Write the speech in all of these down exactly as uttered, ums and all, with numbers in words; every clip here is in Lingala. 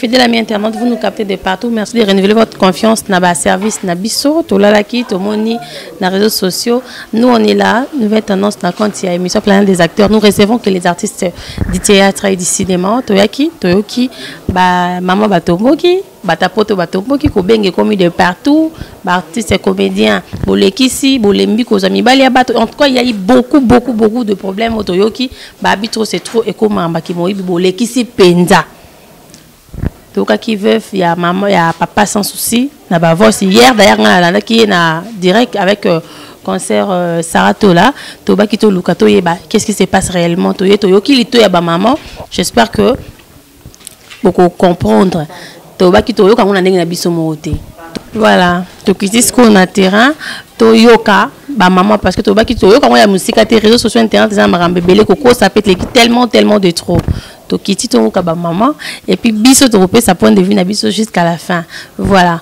fidèles amis internautes, vous nous captez de partout. Merci de renouveler votre confiance dans le service Nabiso, Tolalaki, Tomoni, dans les réseaux sociaux. Nous, on est là. Nouvelle tendance dans quand il y a émission plein des acteurs. Nous recevons que les artistes du théâtre et du cinéma. Toyaki, Toyoki, bah, Maman Batomoki, Batapoto Batomoki, Kobenge commis de partout. Artistes et comédiens, Bolekisi, Bolembi, Kozami, Baliabato. En tout cas, il y a eu beaucoup, beaucoup, beaucoup de problèmes au Toyoki. Babitro, c'est trop économant. Bakimoï, Bolekisi, Penda. Donc, qui veut, il y a maman, il y a papa sans souci. Hier, d'ailleurs, on a qui est direct avec le euh, concert euh, Sarah Tola. Toba Kito Lukato, qu'est-ce qui se passe réellement? Toyo Toyoki, Lito, ya maman. J'espère que beaucoup comprendre. Toba Kito, quand on a des bisomoté. Voilà. Donc, ici, ce qu'on a terrain, Toyoka, bah maman, parce que Toba Kito, quand on a la musique, les réseaux sociaux, internet, les gens bébé, coco, ça peut être tellement, tellement de trop. Donc, Kitty Tomoka, bah maman, et puis Bisso Toropé, ça point de vue, Nabiso jusqu'à la fin. Voilà.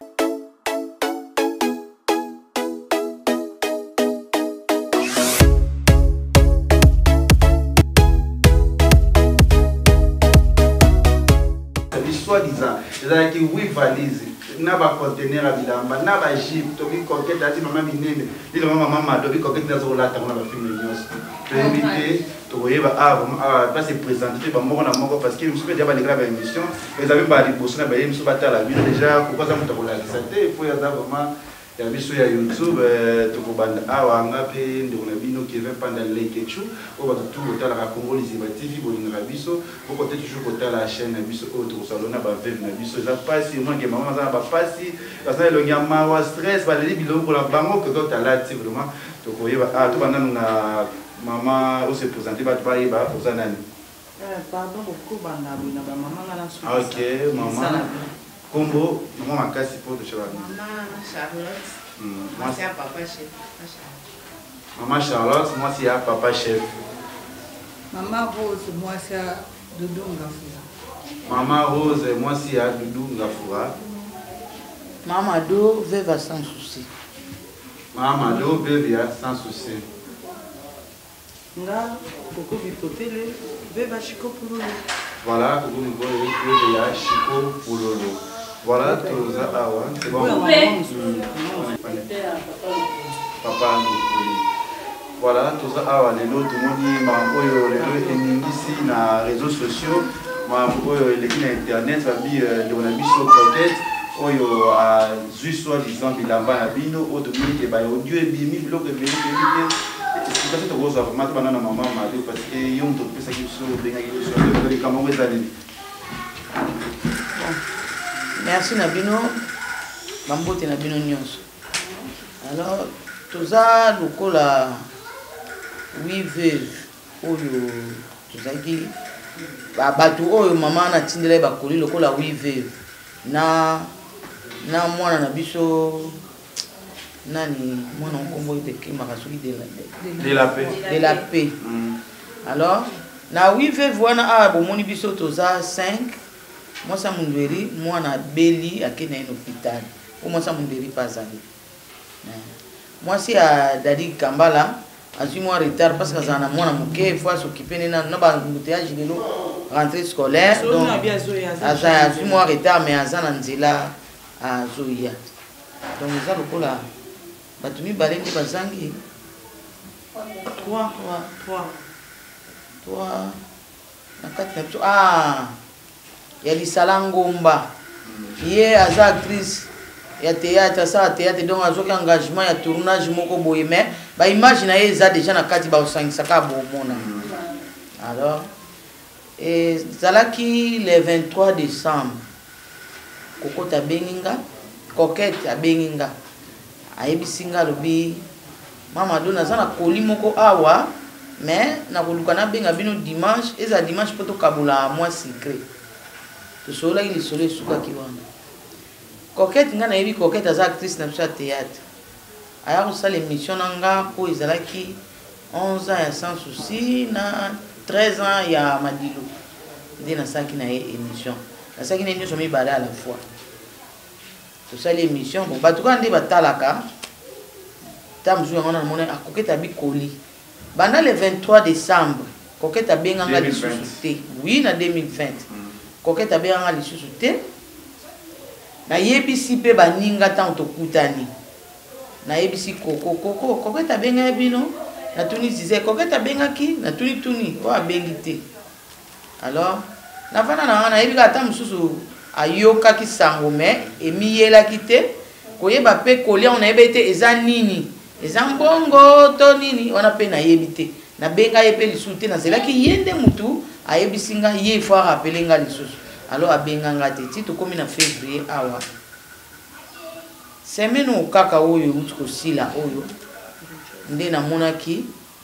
Soi-disant, c'est-à-dire que oui, valise. Na ba conteneur à bilamba na ba jeep to bi coquette ati mama minene li mama mama to bi coquette na zo la ta na ba film nyos to invité to yeba ah pas se présenter ba moko na moko parce que je suis déjà ba l'écran ba émission mais avez ba liboso na ba émission ba ta la vie déjà pourquoi ça muta ko la santé faut ya za vraiment ya biso ya YouTube to ko banda awa ngape ndo na bino qui vient pendant les ketchu o ba tout ta la Congo les T V bo na biso o ko te toujours ko ta la chaîne na biso o to salona ba vivre na biso za pasi moi que maman za ba pasi parce que le nyama wa stress ba les biloko la bango que donc ta là vraiment to ko yeba ah to banda na maman o se présenter ba ba yeba o za nani eh pardon beaucoup banda na ba maman na so OK maman Combo, maman Makasi pour de cheval. Maman Charlotte. Mm. Moi c'est à papa chef. Maman Charlotte, moi c'est à papa chef. Maman Rose, moi c'est à Doudou Ngafoura. Maman Rose, moi c'est à Doudou Ngafoura. Maman Do, veuve sans souci. Maman Do, veuve sans souci. Nga, Koko Bipotele, veuve Chico Poulolo. Voilà, Koko Bipotele, veuve Chico Poulolo. Voilà, tout ça, ah ouais, c'est bon. Papa, voilà, tout ça, ah ouais, les autres, tout le monde dit, les autres, ici, dans les réseaux sociaux, les gens internet, ça dit, on a mis sur coquette, oyo a juste soi-disant bilamba na bino, autre monde qui est audio et bimi, bloc de bimi, c'est parce que tu vois, vraiment, tu vas dans maman, parce que y a un autre personne qui sont bien, qui sont bien, comment vous allez. Merci Nabino, Mambote Nabino Nyos. Alors, tout ça, le coup là, oui, veuve, ou tout ça qui, bah, bah, tout oh, maman n'a tindé bah, coller le coup là, oui, veuve. Na, na moi na biso, nani, moi non combo de qui m'a rassuré de la, de la paix, de la paix. Alors, na oui, veuve, voilà, ah, bon, mon biso tout ça cinq. Moi, ça mon véri, moi, on a Béli à qui est un hôpital. Pour moi, ça mon véri pas ça. Moi, si à Dadi Kambala, à six mois retard, parce que ça a moi, il faut s'occuper de nos embouteillages de l'eau, rentrée scolaire. Donc, à six mois retard, mais à Zananzela, à Zoya. Donc, ça, le coup là, Batumi Balé qui va zangi. Trois, trois, trois. Trois. Ah! Il y a des salangomba. Il y a des actrices. Il y a théâtre, ça, théâtre, donc il y a un engagement, il y a un tournage, mais imagine, il y a déjà un kati ba cinq saka bomona. Alors, et Zalaki le vingt-trois décembre, Koko ta Beninga, Coquette à Beninga, a Ebisinga lobi, Maman dona zana koli moko awa, mais na kolukana benga bino dimanche, et ça dimanche poto kabula moi secret. Le soleil, il est soleil sous la kiwanda. Coquette, il y a une coquette actrice dans le théâtre. Alors, ça, l'émission, pour les qui onze ans, sans souci, treize ans, il y a Madilo. Il y a une émission. Il y a une émission qui est à la fois. C'est ça l'émission. Bon, bah, tout le monde est à la carte. Tam joué on a mon a coquette à bicoli. Pendant le vingt-trois décembre, coquette à bien en a des sociétés. Oui, en deux mille vingt. coquette abenganga lisusu te na yebisi pe baninga tanto kutani na yebisi koko koko coquette abenga bino na tuni disait coquette abengaki na tuni tuni o abengi te alors na vana na na yebika ata mususu ayoka ki sango me emiyela kite koyeba pe kolia on ayeba ete eza nini eza mbongo to nini wana pe na yebite na benga yepe lisusu te na zelaki yende mutu ayebisinga ye faut rappeler nga lisusu alors abenga nga te ti tokomi na février awa semaine okaka oyo utuko sila oyo nde na monaki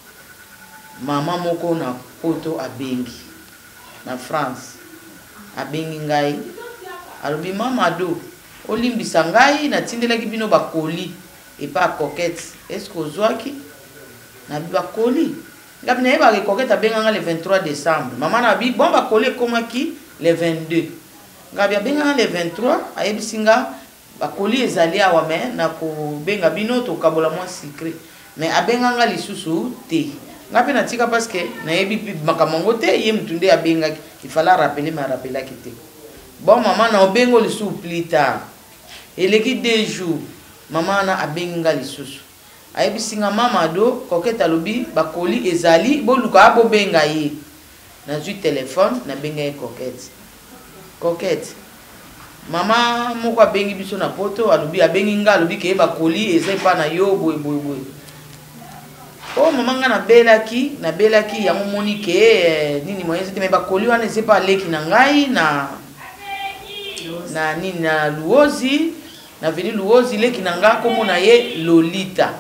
mama moko na poto abengi na France abengi ngai alobi mama do olimbisa ngai na tindelaki bino bakoli epa coquette est-ce que ozwaki na bi bakoli ngabi na yeba ke coquette abenga nga le vingt-trois décembre mama na bi bon bakoli komaki le vingt-deux ngabi abenga nga le vingt-trois ayebisinga bakoli ezali awa me na ko benga bino to kabola moi secret mais abenga nga lisusu te ngapi na tika parce que na yebi makamongo te ye mtunde abenga il fallait rappeler mais rappeler ki te bon maman na obengo lisusu plus tard eleki deux jours maman na abengi nga lisusu ayebisinga mama do coquette alobi bakoli ezali boluka abo benga ye na zui téléphone na benga ye coquette coquette mama moko abengi biso na poto alobi abengi nga alobi ke bakoli eza pa na yo boy boy boy oh mama nga na belaki na belaki yango moni ke eh, nini moyen c'était mais bakoli wana eza pa leki na ngai na na nini na luozi na veni luozi leki na nga komo na ye Lolita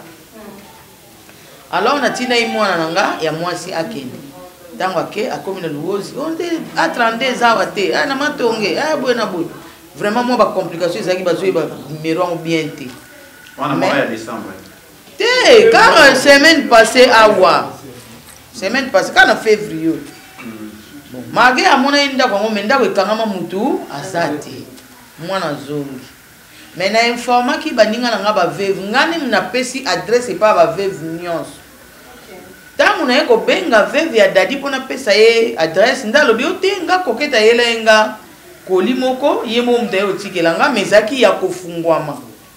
alors na tina imwana na nga ya mwasi akende tango ake akomi na luozi onde a trente-deux awa te ah na matonge ah boy na boy vraiment moi ba complication ezaki bazo ba numéro bien te on a mois de décembre te car semaine passée awa semaine passée quand en février bon mage amona inda kwa ngombe ndako ekangama mutu azati mwana zongi mais na informa ki baninga na nga ba veuve ngani mna pesi adresse pa ba veuve nyonso tangu na yeko benga veuve ya dadi pona pesa ye adresse ndalo bi otenga koketa yelenga koli moko ye mo mta yo tikela nga mezaki ya kofungwama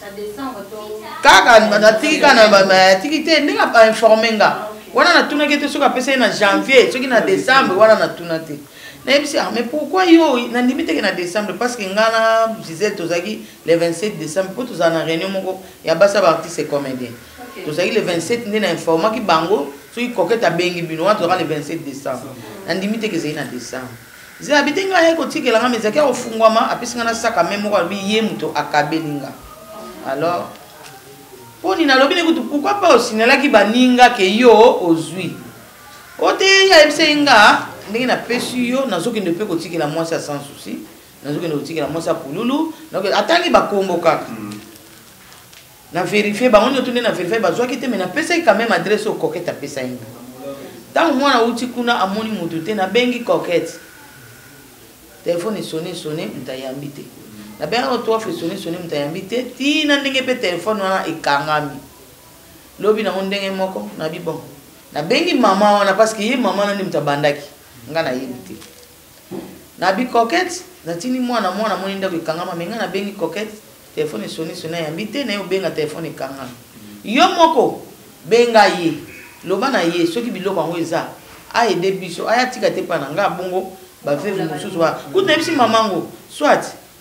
kaka natiki kana ba tiki te ndinga pa informer nga wana natuna ke te soka pesa na janvier soki na décembre wana natuna te na yebisi ah mais pourquoi yo na limite ke na décembre parce que ngana Gisèle tozaki le vingt-sept décembre pour tous en réunion moko ya basa ba artiste comédien tozaki le vingt-sept ndina informa ki bango soki koketa bengi bino wana tozaka le vingt-sept décembre na limite ke zai na décembre zai abitenga ye kotikela nga mezaki ofungwama apisinga na saka même moko abi ye muto akabelinga alors poni na lobi ne kutu pourquoi pas osinelaki baninga ke yo ozwi ote ya ebsenga ndenge na pesi yo nazokende pe kotikela mwasi ya sans souci nazokende kotikela mwasi ya pululu atangi bakombo kaka na vérifier bango nyoto nde na vérifier bazwaki te mais na pesaki quand même adresse au coquette apesa inga ntango mwana uti kuna amoni mutu te na bengi coquette téléphone sonné sonné mutayambi te na benga trois fois sonné sonné mutayambi te tina ndenge pe téléphone wana ekangami lobi na ndenge moko na bi bon na bengi mama wana parce que ye mama nani mutabandaki nga na yebi te na bi coquette na tini mwana mwana moni ndako ekangama menga na bengi coquette téléphone sonné sonné yambi te na yo benga téléphone ekangami yo moko benga ye loba na ye soki biloko yango eza aide biso aya tika te pa na nga bongo ba veuve mususu ba kutu na bisi mamango soit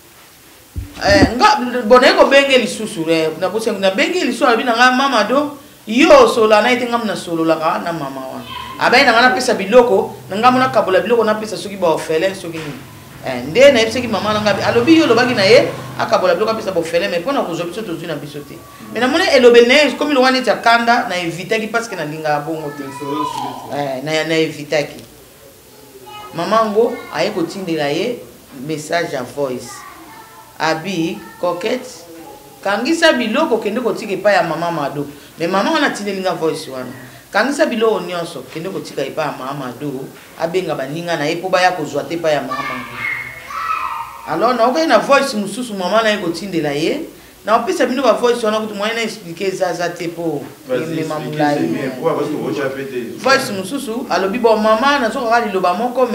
eh nga boné ko benga lisusu na bosi na benga lisusu abi na nga mama do yo sola na ite ngam na solo la ka na mama wa abai na nga na pesa biloko na ngam na kabola biloko na pesa soki ba ofele soki ni eh nde na bisi ki mama na nga alobi yo lobaki na ye akabola biloko pesa ba ofele mais pona ko zo biso to zuna biso te mais na mona elobel ne comme le wani ta kanda na evita ki parce que na linga bongo te eh na na evita ki mamango aye kotindela ye message à voice abi coquette kangisa biloko kende kotika pa ya mama mado mais mama wana tindelinga voice wana kangisa biloko nyonso kende kotika pa ya mama mado abenga baninga na ye po baya kozwa te pa ya mama alors na okai na voice mususu mama na ye kotindela ye na opesa bino ba voice wana kutu moyen na expliquer za za te po mema mulai voice mususu alobi bo mama na soka liloba moko mais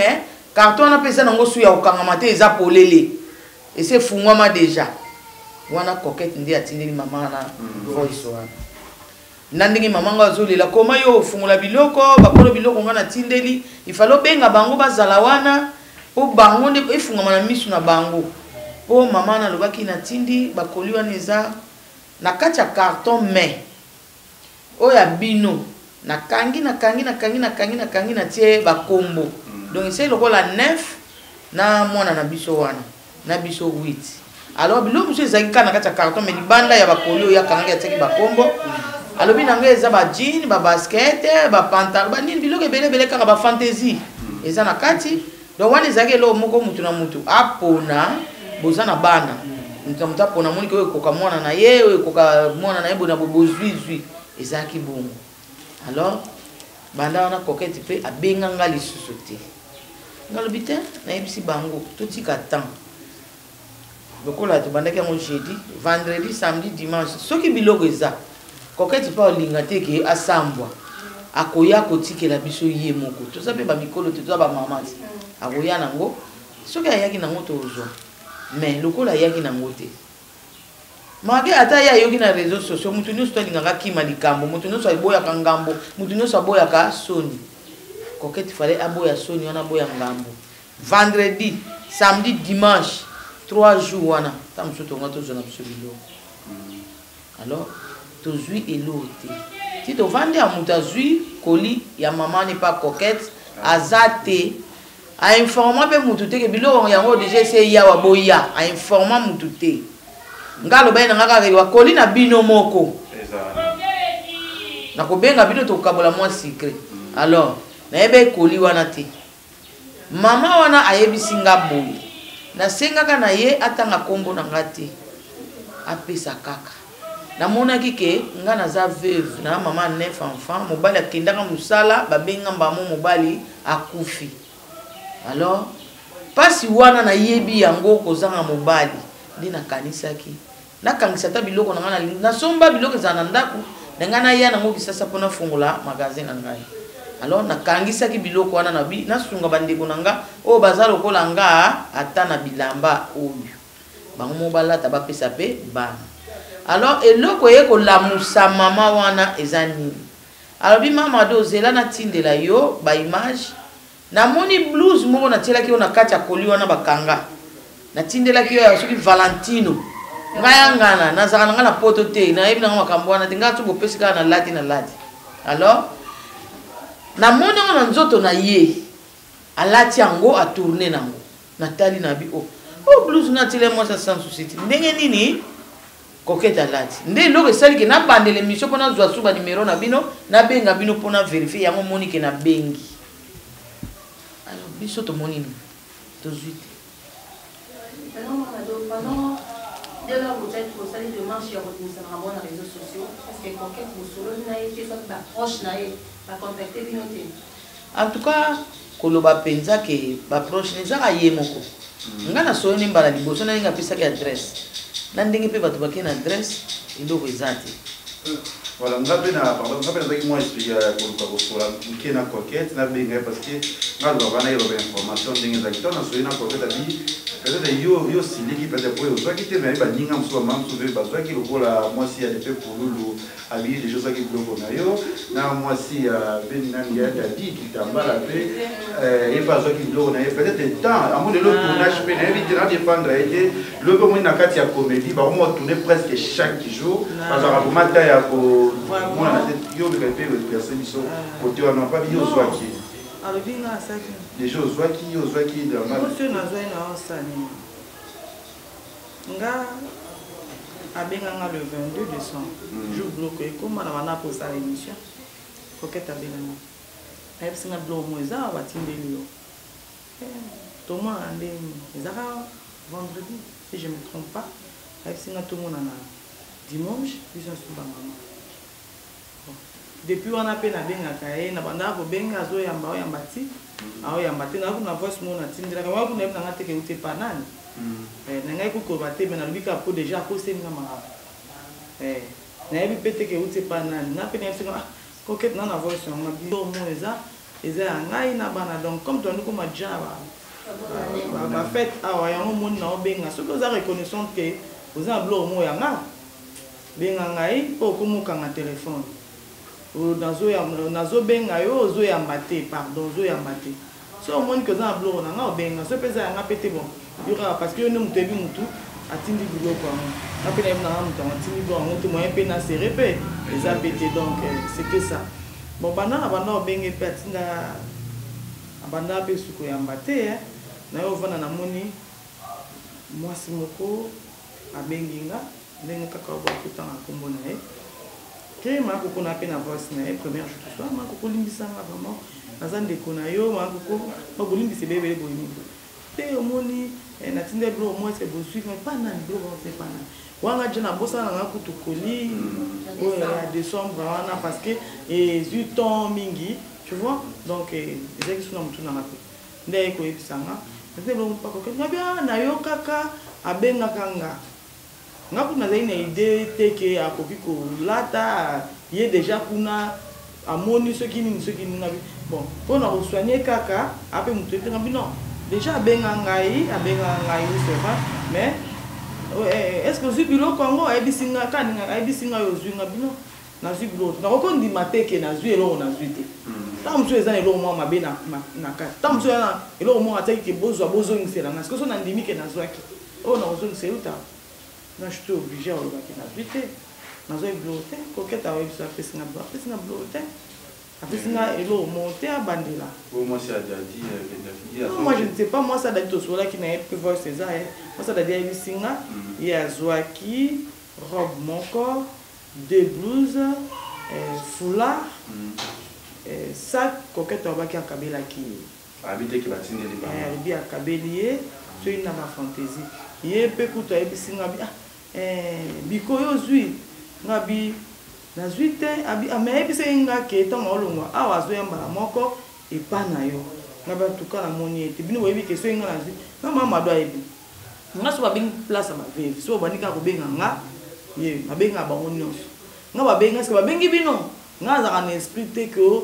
carton wana pesa nango su ya kokangama te eza polele ese efungwama déjà wana coquette nde atindeli mama na voice wana na ndenge mama ngo azolela koma yo ofungola biloko bakolo biloko nga natindeli ifalo benga bango bazala wana po bango nde efungwama na misu na bango po mama nalobaki natindi bakoli wana eza na kati ya carton mais oyo ya bino nakangi nakangi nakangi nakangi nakangi natie bakombo donc ese lokola neuf na mwana na biso wana na biso huit alors biloko mosusu ezalaki kaka na kati ya carton mais libanda ya bakoli oyo yakangi atiaki bakombo alobi nango eza bajine babasket bapantalon banini biloko ebele ebele kaka bafantaisie eza na kati donc wana ezalaki eloko moko mutu na mutu apona boza na bana mutu na mutu apona moniki oyo ekoka mwana na ye oyo ekoka mwana na ye bona bozwizwi ezalaki bongo alors banda wana coquette mpe abenga nga lisusu te nga lobi te nayebisi bango totika temps lokola tobandaki yango jeudi vendredi samedi dimanche soki biloko eza coquette mpe olinga te ke asambwa akoya kotikela biso ye moko toza mpe bamikolo te toza bamama te akoya nango soki ayaki nango tozwa mais lokola ayaki nango te mage ata ye ayoki na réseaux sociaux mutu nyonso to alingaka kima likambo mutu nyonso aboyaka ngambo mutu nyonso aboyaka soni coquette fallait aboya soni wana aboya ngambo vendredi samedi dimanche trois jours wana ta mosusu tonga tozwa na biso biloko alors tozwi elo te ti tovandi ya mutu azwi koli ya mama ne pas coquette aza te ainforma mpe mutu te ke biloko yango deja ese yawa boya ainforma mutu te ngalo baina ngaka ke wakoli na bino moko na kobenga bino tokabola mwa secret alors na ebe koli wana te mama wana ayebisi nga boye nasengaka na ye atanga kombo na nga te apesa kaka namonaki ke nga naza veuve na mama neuf enfants mobali akendaka mosala babenga mbamo mobali akufi alors pasi wana nayebi yango kozanga mobali nde nakanisaki nakangisa ta biloko na nga nasomba biloko ezala na ndako na nga naya nango kisasa mpona fungola magasin na ngai alors nakangisaki biloko wana nabi nasunga bandeko na nga oyo baza lokola nga ata na bilamba oyo bango mo balata bapesa mpe bana alors eloko ye kolamusa mama wana eza nini alobi mama de ozela natindela yo baimage namoni blouse moko natielaki yo na kati ya koli wana bakanga natindelaki yo ya soki valentino ngai ngana nazaka na nga na poto te nayebi nango makambo wana te ngai tu bopesi kaka na lati na lati alors namoni yango na nzoto na ye alati yango atourne nango natali na bi o o blouse natiele mwasa sans souci ndenge nini coquette alati nde eloko esaliki nabandela émission mpo nazwa su banimero na bino nabenga bino mpo na verifie yango monike na bengi alors biso tomoni nini tozwi te dès lors peut-être que ça les demandes sur les réseaux sociaux parce que coquette vous solo na été ça ba proche na et ba contacter bino te en tout cas koloba penza ke ba proche nezaka ye moko nga na solo nimbala liboso na ninga pesa ke adresse na ndenge pe bato bakena adresse iloko ezate voilà nga pe na pardon nga pe nazaki mwa expliqué koluka kosola nke na coquette na benga parce que nga loba bana yeloba information ndenge ezalaki to na soli na coquette abi peut-être yo yo siliki peut-être pour ozwaki te mais baninga mosusu bamama mosusu mpe bazwaki lokola mwasi ya depe polulu abi deja ozwaki biloko na yo na mwasi ya beni nani ya dadi kitambala mpe ye mpe azwaki biloko na ye peut-être temps amo lelo tournage mpe nayebi te na défendre ye te lo mpe omoni na kati ya comédie bakoma otourne presque chaque jour bazwaka komata ya komona na te yo beka mpe perce biso kote wana pabi yo ozwaki alobi nga asaki déjà ozwaki ozwaki mosu nazwai na osani nga abenga nga le vingt-deux décembre jour bloko ekoma na bana posala émission coquette abenga nga ayebisi nga biloko mo eza batindeli yo tomona na ndenge ezaka vendredi si je me trompe pas ayebisi nga tomona na dimanche biso nsusu bamama depuis wana pe nabengaka ye na bandaka kobenga azoyamba oyamba ti aoyamba te naku na voice mo natindelaka waku nayebi nanga teke ute pa nani na ngai kokoloba te me nalobi kaka po déjà akosenga makambo nayebi mpe teke ute pa nani na mpe nayebisinga coquette na na voice yango bilo mo eza eza ya ngai na bana donc comme toandi koma ja ba fête awa yango moni na obenga soki oza reconnaissante ke oza blo mo ya nga benga ngai po komukanga telefone nazo ya nazo benga yo ozo ya mbate pardon ozo ya mbate so omoni ke oza blo na nga obenga so pesa ya nga pete bon yora parce que yo ne mutebi mutu atindi biloko yango na pe na yeba na mutu atindi biloko yango te moyen pe na serré pe eza pete donc c'était ça bon bana na bana obenge pe atinda abanda pe suko ya mbate na yo vana na moni mwasi moko abenginga ndenge kaka bakutanga kombo na ye ke makoko na pe na voice na ye première jour to soir makoko limbisanga vraiment naza ndeko na yo makoko bakolimbisa ebebele boyini te omoni natinde blo moi c'est beau suivre pas na blo c'est pas na wanga jana bosa na kutu koli o ya décembre wana parce que et zuton mingi tu vois donc les ex na mutu na ngapi ndé ko ebisanga natinde blo pas ko ngabia na yo kaka abenga kanga ngapu na zaina idée teke akoki ko lata ye déjà kuna amoni ce qui ni ce qui ngabi bon pour na soigner kaka ape mutu te ngabi non déjà abenga ngai abenga ngai c'est vrai mais est-ce que zubilo kongo ebisinga kaninga ebisinga yo zwinga bino na zubilo na kokondi mateke na zwi elo na zwite tam so ezana elo mo mabe na na ka tam so na elo mo ataki ke bozo bozo ngisela na so na ndimi ke na zwaki o na ozo ngisela na je suis obligé à le battre na zwite na zo blote koketa wa bisa pesinga blo pesinga blote apesinga elo monter à bandela moi c'est a dit moi je ne sais pas moi ça date au sola qui n'a pas voir ces arts moi ça date à singa il y a zoaki robe mon corps deux blouses foulard sac coquette au bac à kabela qui habité qui va signer les parents bien kabelier c'est une ma fantaisie il peut kuto à singa bien biko yo zui ngabi na zuite abi amebi senga ke to molongwa awa zo yamba moko epana yo ngaba tuka na moni ete bino webi ke senga na zi na mama do ebi nga so ba bing place ma vevi so banika ko benga nga ye mabenga ba onyo nga ba benga se ba bengi bino nga za na esprit te ko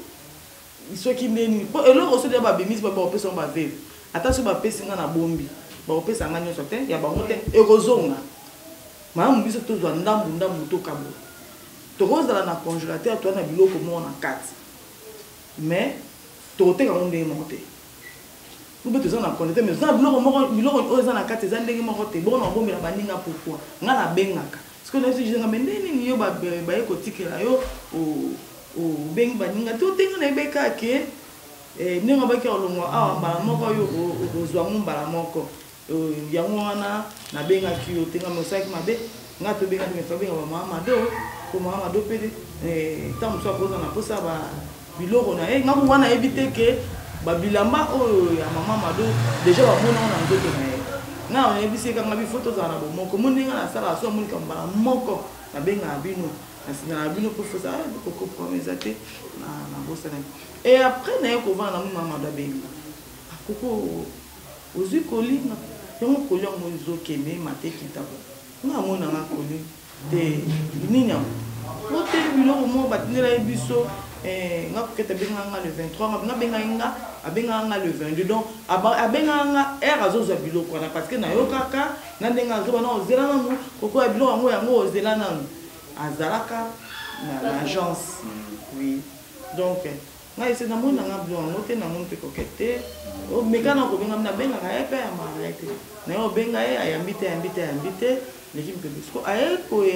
iso ki ndeni po elo so de ba bemis ba ba pesa ba vevi ata so ba pesa nga na bombi ba pesa nga nyoso te ya ba ngote ekozonga ma mbiso to zo ndambu ndambu to kabo Torose dans la congélateur, toi, na biloko mo na quatre. Mais tote ka onde monté. Vous pouvez toujours na congélateur, mais na biloko mo biloko oza na quatre, za ndenge mo te. Bon na bombe na baninga pourquoi? Nga na bengaka. Parce que na si jinga mendeni ni yo ba ba eko tikela yo o o beng baninga to tenga na beka ke eh ninga ba ke olongwa awa mbala moko yo o zwa mbala moko. Yango wana na benga ki yo tenga mo saki mabe. Nga to benga me to benga ba mama do. Comme Amado Pede, tant que ça pose na posa ba biloko na e ngaku wana ebite ke ba bilamba o ya mama Mado déjà ba mona na nzoto na e na on ebise ka ngabi photo za na bo moko moninga na sala so monika mbala moko na benga bino na sina bino pour faire ça ko ko promesate na na bosa na et après na ko va na mama Mado benga koko ozi kolinga yango kolya mo zokeme mate kitabo na mona na koli de nini mote biloko mo batindela biso eh nga koketa benga nga le vingt-trois nga benga nga abenga nga le vingt-deux donc abenga nga era zozo biloko na parce que na yo kaka na ndenga zo bana ozela nanu koko biloko ngo yango ozela nanu azalaka na agence oui donc nga ese na mona nga biloko ngo te na mon pe kokete o mekana ko benga na benga ka epe ya malaite na yo benga e ayambite ayambite ayambite l'équipe de Bisco a été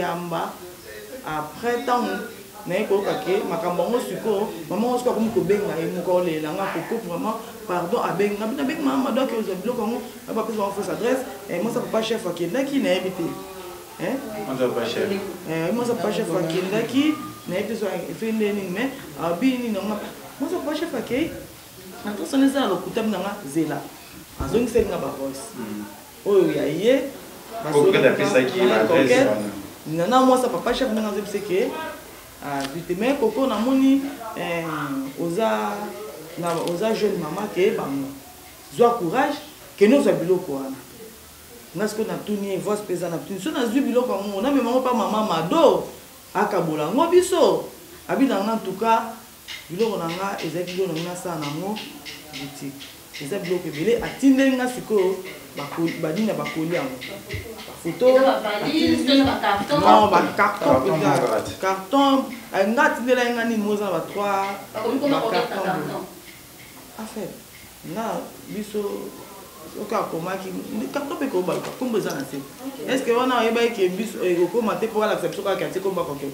après tant mais ko kake makambo ngo siko maman ko comme ko benga e mko le la nga ko vraiment pardon a benga na benga mama donc aux biloko ngo ba pesa en fausse adresse et moi ça pas chef qui là qui n'a habité hein moi ça pas chef eh moi ça pas chef qui là qui n'a été so fait ndeni mais abini na moi ça pas chef qui na to sone za lo kutam na nga zela azongi se nga ba voice oh ya ye Pourquoi tu as fait ça qui est l'adresse? Non, moi, ça papa chef, maintenant, je sais que. Ah, je mais Coco, na moni, osa, na osa jeune maman qui est bam. Zoa courage, que nous abilo quoi. N'a ce qu'on a tout nié, voix pesant na tout. Si on a vu bilo comme on a même pas maman mado. Akabola, moi biso. Abi dans en tout cas, bilo on a ezaki bilo na ça na mo boutique. eza biloko ebele atindeli nga sikoyo badini ya bakoli yango bafoto bacarton nga atindela nga nini moza na ba trois bacarton affaire nga biso soki akomaki carton mpe kobaluka kombo eza na se estce wana oyebaki ke biso ekokoma te mpo alakisa biso kaka atie kombo akoke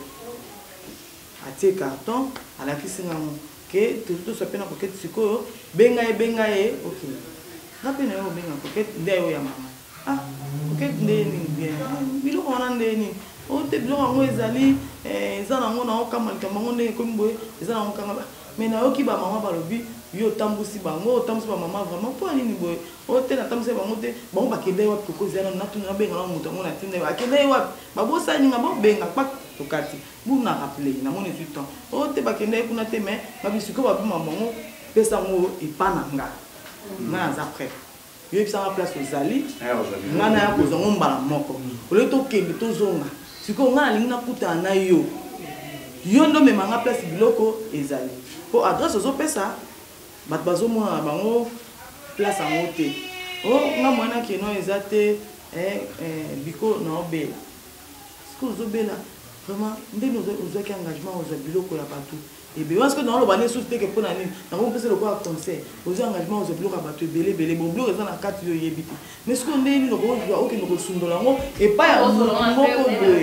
atie carton alakisi ngango ke tosa mpe na kokete sikoyo benga ye benga ye ok nga mpe na yo obenga kokete nde yo ya mama ah kokete nde nini bien biloko wana nde nini o te biloko yango ezali eza nango na okama likambo yango ndenge ekomi boye eza nango kanga me nayoki bamama balobi yo otambusi bango otambusi bamama vraiment mpo nini boye o te natambusi bango te bango bakende wapi koko ezala natuni nabenga na moto yango natinda akende wapi babosaninga bobenga kpak tokati buna rappele namoni ezwi temps o te bakende kuna te me babisiko babima bango pesa yango epa na nga nga naza prêt yoyebisanga place ozali nga naya kozango mbala moko ole tokende tozonga sikoyo nga nalingi nakutana na yo yo ndo memanga place biloko ezali po adresse ozopesa bato bazomona na bango place yango te o nga mwana keno eza te biko na obela sikoyo ozobela vraiment ndenge ozwaki engagement ozwa biloko ya bato ebe waske na oloba nesusu teke mpo na nini nango mpesa lokola conseil ozwa engagement ozwa biloko ya bato ebele ebele bon biloko eza na kati yo oyebi te mais sikoyo nde nini okende kosundola yango epai ya motu moko boye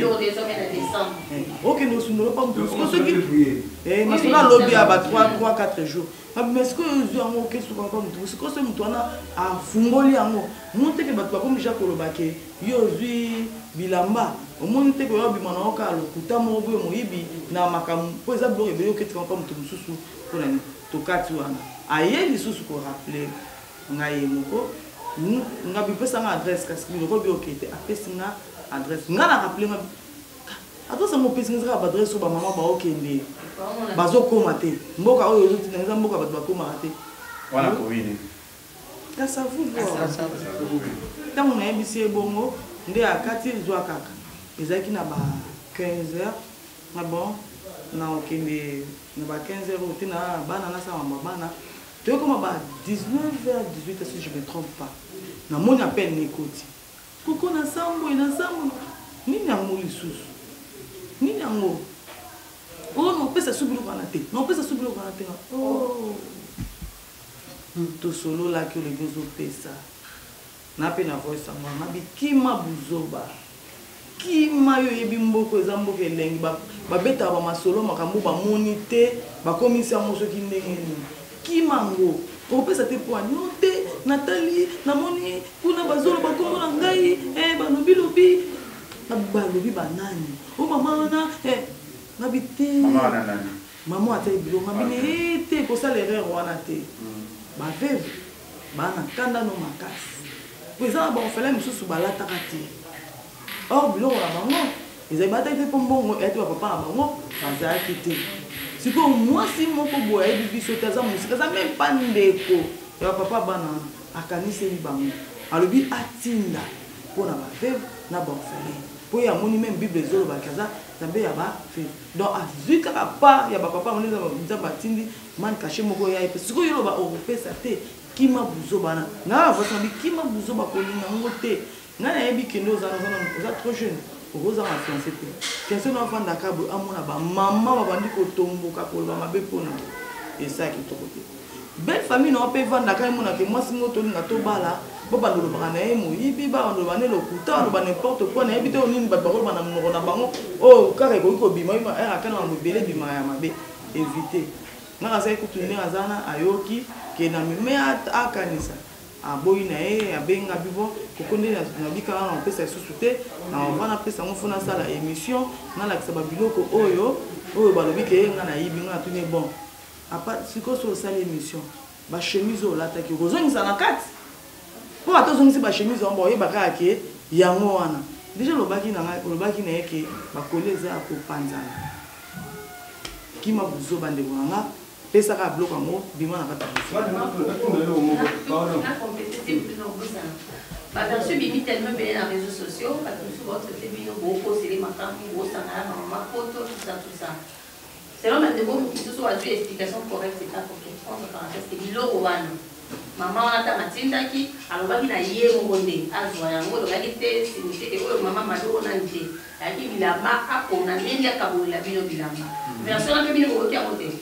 okende kosundola pa motu sikoyo soki masola alobi ya ba trois quatre jours mais sikoyo ozwi yango okesuka pa motu sikoyo so motu wana afungoli yango mo teke bato bakomi ja koloba ke yo ozwi bilamba omoni te koyo bima na oka lokuta moko boye moyibi na makambo mpo eza biloko ebele oketika mpa moto mosusu mpona nini tokati wana aye lisusu korappele ngai ye moko nga bipesanga adresse kasi biloko bi oke te apesi nga adresse nga na rappele nga adresse yango opesi nga ezaka baadresse oyo bamama baokende bazokoma te mboka oyo ozotina eza mboka bato bakomaka te wana kowini kasavu ntango nayebisi ebongo nde akati ezwa kaka ezalaki na ba quinze heures na bon na okende na ba quinze heures ote na bana nasala mabana toyokoma ba dix-neuf heures dix-huit heures si je me trompe pas namoni appel nekoti koko na sambo na sambo nini yango lisusu nini yango o nopesa su biloko wana te nopesa su biloko wana te tosololaki oleki ozopesa na mpe na voice yango nabi kima buzoba kima yo yebi mboko eza mboka elengi babetaka bamasolo makambo bamoni te bakomisi yango soki ndenge nini kima ngo okopesa te mpo ani yo te natali namoni kuna bazoloba kombo na ngai balobi lobi balobi banani o mama wana nabi te mama atali biloko nabine te kosala erreur wana te baveve bana kanda no makasi po eza na baorphelin mosusu balataka te or biloko na bango ezali bataki te mpo mbongo eyati bapapa na bango bazalaki te sikoyo mwasi moko boye ayebi biso te aza mosika aza meme pa ndeko ya bapapa bana akaniseli bango alobi atinda mpona baveve na baorphelin mpo ye amoni meme bible ezolobaki aza nzambe ya baveve donc azwi kaka pa ya bapapa moni nzambe atindi mani kashe moko ya epe sikoyo yoloba okopesa te kima buzoba na nga voici nabi kima buzoba kolinga ngo te nga nayebi kende oza trop jeune okoza na fiancé te fiancé na afandaka boye amona bamama babandi kotomboka koloba mabe mpona esa kitoko te belle famille na mpe evandaka emonake mwasi ngo tolinga tobala bo bandolobaka na ye moyibi bandoloba ne lokuta baloba nimporte quoi nayebi te onini bato bakoloba na monoko na bango oyo kaka ekoki kobima akana bango ebele ebimaka ya mabe évite nga azali kutu ndenge aza na ayoki ke na meme akanisa aboyi na ye abenga bibo koko nde nabikaka na opesa lisusu te na wana apesa yango mpo nasala émission nalakisa babiloko oyo oyo balobi ke nga nayibi nga natuni bon sikoyo so osala émission bachemise oyo olataki okozongisa na kati mpo ata ozongisi bachemise yango oyeba kaka ke yango wana deja olobaki na ye ke bakoli eza ya kopanzana kima buzoba ndeko na nga pesaka biloko yango bima na kati baversion bibi tellement bien dans les réseaux sociaux parce que souvent c'était bien beaucoup c'est les matins gros ça n'a ma photo tout ça tout ça selon maintenant qui se soit dû explication correcte c'est pas pour quelque chose parce que c'est bilo wana Maman on a ta matindaki alobaki na ye ngonde azwa yango lokaki te siniteke oyo mama mado na nje yaki bilamba akona ndenge akabola bino bilamba version na bino ko kia mote.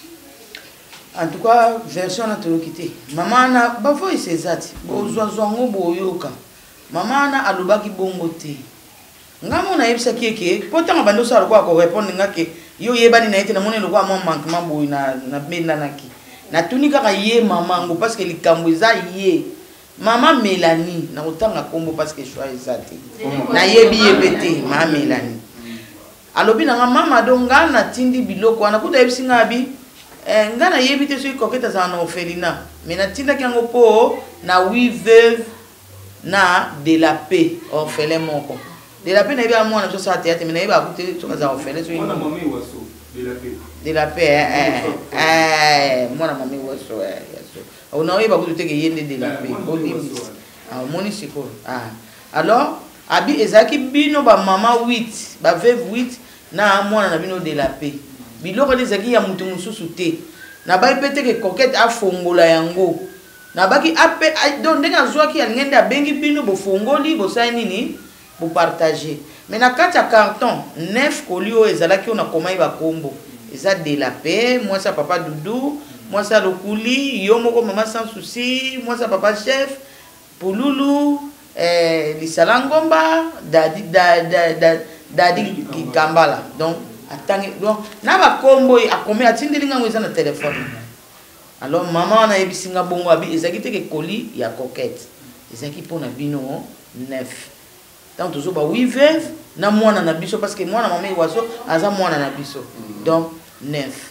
En tout cas version na to kité mama na ba voice ezati bozwa zwango boyoka mama na alobaki bongo te ngamo na yebisa kieke potanga bando sala kwa ko répondre ngake yo yebani na ete na moni lokwa mo manquement boy na na benda naki na tuni kaka ye mama ngo parce que likambo eza ye mama Mélanie na otanga kombo parce que choix ezati na yebi yebete mama Mélanie alobi na mama donga na tindi biloko na kuta yebisinga bi eh ngana yebite so ikoketa za na orphelinat mais na tinda kango po na huit veuves na de la paix orphelin moko de la paix na yebi amona so sa théâtre mais na yebi akute so za orphelin so mwana mama waso de la paix de la paix eh eh mwana mama waso eh yaso ona yeba kute ke yende de la paix olimis ah moni siko ah alors abi ezaki bino ba mama huit ba veuve huit na mwana na bino de la paix biloko ezaki ya mutu mususu te na ba ipete ke coquette afongola yango na baki ape donc ndenga zwaki alingende abengi bino bo fongoli bo sa nini bo partager mais na kati ya carton neuf kolio ezalaki ona komai ba kombo eza de la paix moi ça papa Doudou moi ça Lokuli yo moko mama sans souci moi ça papa chef Pululu eh Lisalangomba dadi dadi dadi Kambala donc atangi donc na ba kombo akomi atindelinga ngweza na téléphone alors maman na ebisinga bongo abi ezaki te ke koli ya coquette ezaki pona bino neuf tant toujours ba huit veuves na mwana na biso parce que mwana mama waso aza mwana na biso donc neuf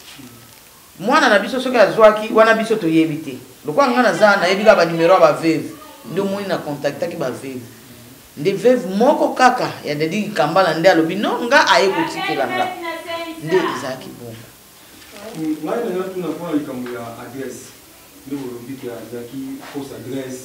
mwana na biso soki azwaki wana biso to yebite lokwa ngana za na yebika ba numéro ba veuve ndo moni na contactaki ba veuve nde veuve moko kaka ya dedi Kambala nde alobi no nga aye kotikela nga nde ezaki bongo ngai na tuna kwa likambo ya adresse ndio olobi ki azaki fausse adresse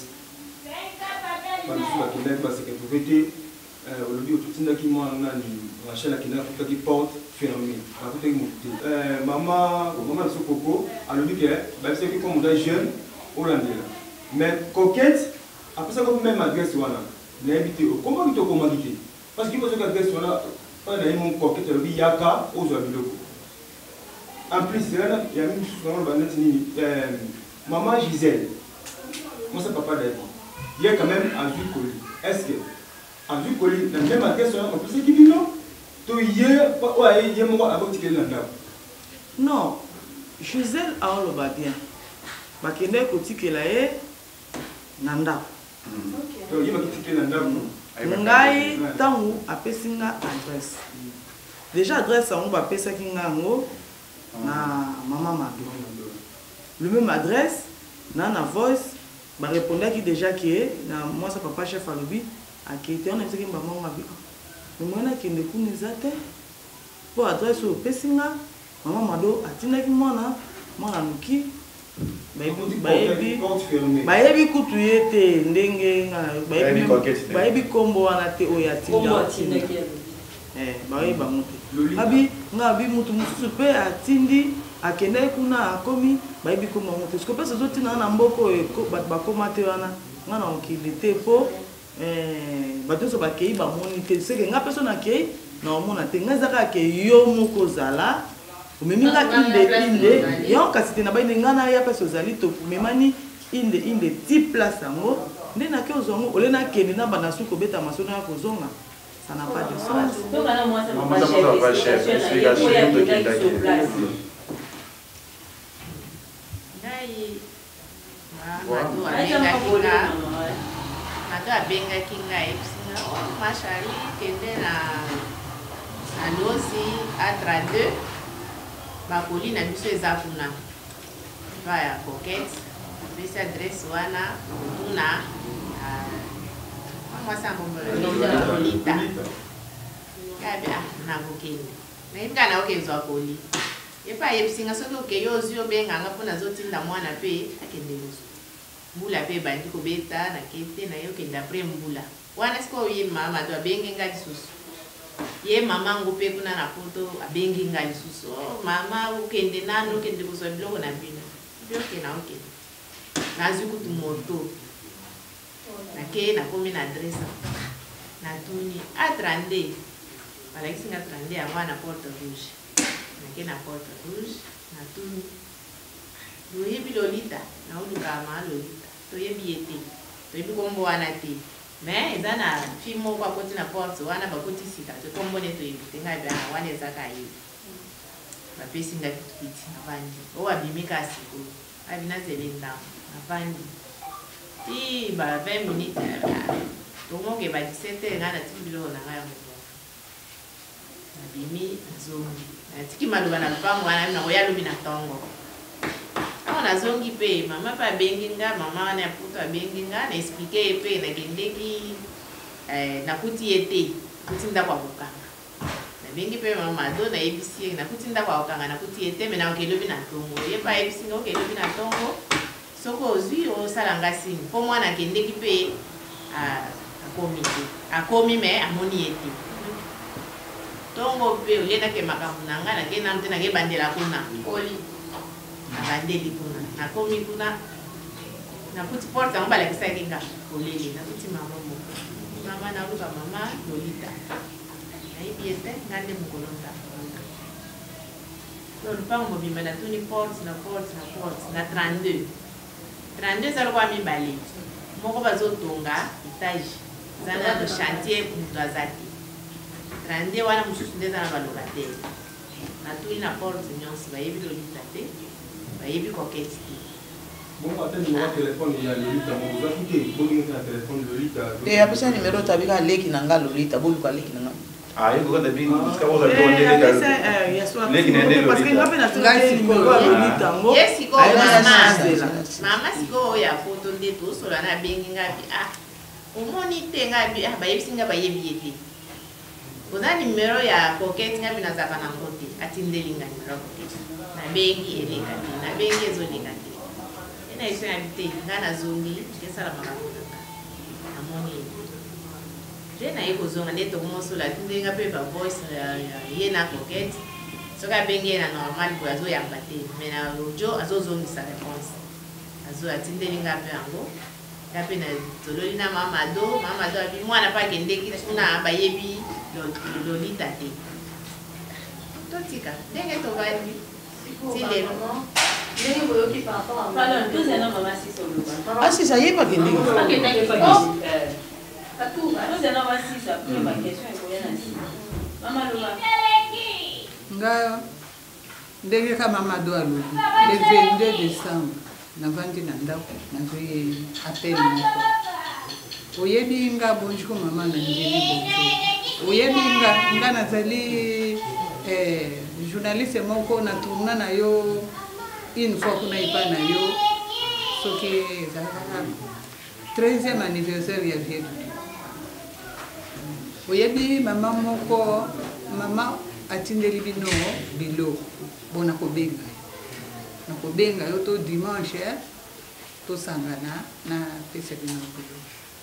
bantu bakenda parce que pour vete olobi otutindaki mwana nani rachel akenda kutaki porte fermée akutaki motu te mama mama na sokoko alobi ke babisaki comme muda jeune olandela mais coquette apesaka même adresse wana nayebi te okoma kito okomaki te parce que bozoka adresse wana oyo naye mon coquette alobi yaka ozwa biloko en plus il y a même chose maman Gisèle moi c'est papa David il y a quand même un vieux colis est-ce que un vieux colis la même adresse on peut se dire non to hier ouais hier moi avec ticket là non Gisèle a on le va bien ba kende ko ticket là e nanda to hier ma ticket là ngai tangu apesinga adresse déjà adresse on va pesa kinga ngo na maman Mado le même adresse na na voice ba répondait qui déjà que na moi ça papa chef alobi akité on a dit que maman Mado mais moi na kende kunizate pour adresse au pesinga maman Mado atinaki mwana mwana nuki bayebi bayebi kutu yete ndenge bayebi bayebi kombo wana te oya tinda eh bayebi bamuti abi ngabi mutu mususu pe atindi akende kuna akomi bayebi kombo mutu parce que pesa zoti na na mboko bat bakoma te wana ngana okili te po eh bato ba kei ba moni te c'est que nga personne kei na omona te ngazaka ke yo moko zala umeminga inde inde yo kasi na baine ngana ya pesa zali to memani inde inde ti place ngo nde na ke ozongo olena kende na bana suko beta masona ya kozonga ça n'a pas de sens donc là moi ça pas chef explication de Kindaki ngai mama abenga mato abenga kinga epsinga machari kende na anosi à trente-deux bakoli na biso eza kuna pa ya coquette apesi adresse wana kuna mwasi amomololita kabe nakokende nayebi kaka naokezwa koli epa ayebisinga soki okei ozwi obenganga mpo nazotinda mwana mpe akende mosu mbula mpe ebandi kobeta nakete naye okende apres mbula wana sika oye mama to abenge nga lisusu ye mama ngo pe kuna na poto abengi nga lisusu mama ukende nano okende kozwa biloko na bino bioke na okende nazwi kutu moto nake nakomi na adresse natuni a trente balakisi nga trente yango na porte rouge nake na porte rouge natuni toyebi Lolita naoluka ma Lolita toyebi ye te toyebi kombo wana te mais eza na fille moko akoti na porte wana bakoti sika tokombo ne toyebi te ngai bia wana ezaka ye bapesi nga pitipiti navandi oyo abimi kasi koyo abina zele ndambo navandi ti ba vingt minutes tomoke ba dix-sept heures nga natiki biloko na ngai ya mobofu nabimi nazongi natiki maloba na lupango wana nakoya lobi na ntongo awa nazongi mpe mama mpe abengi nga mama wana ya poto abengi nga na explike ye mpe nakendeki nakuti ye te nakuti ndako ya kokanga nabengi mpe mama ado nayebisi ye nakuti ndako ya kokanga nakuti ye te me naokelobi na ntongo ye mpe ayebisi nga okelobi na ntongo soki ozwi osala nga sini mpo mwana akendeki mpe akomi te akomi me amoni ye te ntongo mpe oliendake makambo na nga nakenda mte nakebandela kuna oli nabandeli kuna nakomi kuna nakuti porte yango balakisaki nga kolele nakuti mama moko mama naluka mama Lolita nayebi ye te nga nde mokolo ntakolota to lupango mobimba natuni porte na porte na porte na trente-deux trente-deux eza lokwa mibale moko bazotonga etage eza na do chantier moto aza te trente-deux wana mosusu nde eza na balocataire natuni na porte nyonso bayebi Lolita te bayebi koketi te bongo ata numéro téléphone ya Lolita mozaki te bolingi na téléphone Lolita te apesa numéro tabika leki na nga Lolita boluka leki na nga ah yeko kanda bingi ska oza tonde leka leki na ndelo parce que ngape na tongaki numéro ya Lolita ngo yesiko mama mama siko ya photo nde tosola na bengi ngapi ah omoni te ngapi ah bayebisi nga bayebi ye te oza numéro ya koketi ngapi nazaka na kote atindeli nga numéro ya koketi nabengi eleka te nabengi ezoleka te ena eso ya bite nga nazongi esala makambo nanga namoni nde naye kozonga nde tokomosola tinde nga mpe bavoice ye na koketi soki abengi ye na normal boye azoyamba te me na audio azozongisa réponse azo atindeli nga mpe yango nga mpe na tololi na mamado mamado abi mwana mpe akendeki kuna bayebi Lolita te totika ndenge tovandi tilelo ah si ça y est pas que ndenge nga ndenge ka Mamado alobi le vingt-deux décembre navandi na ndako nazwi appel moko oyebi nga bonjour mama na njeli bonjour oyebi nga nga nazali journaliste moko na tourna na yo une fois kuna ipa na yo soki ezalaka treizième anniversaire ya vie oyebi mama moko mama atindeli bino bilo bona kobenga na kobenga yo to dimanche tosangana na pesa bino bilo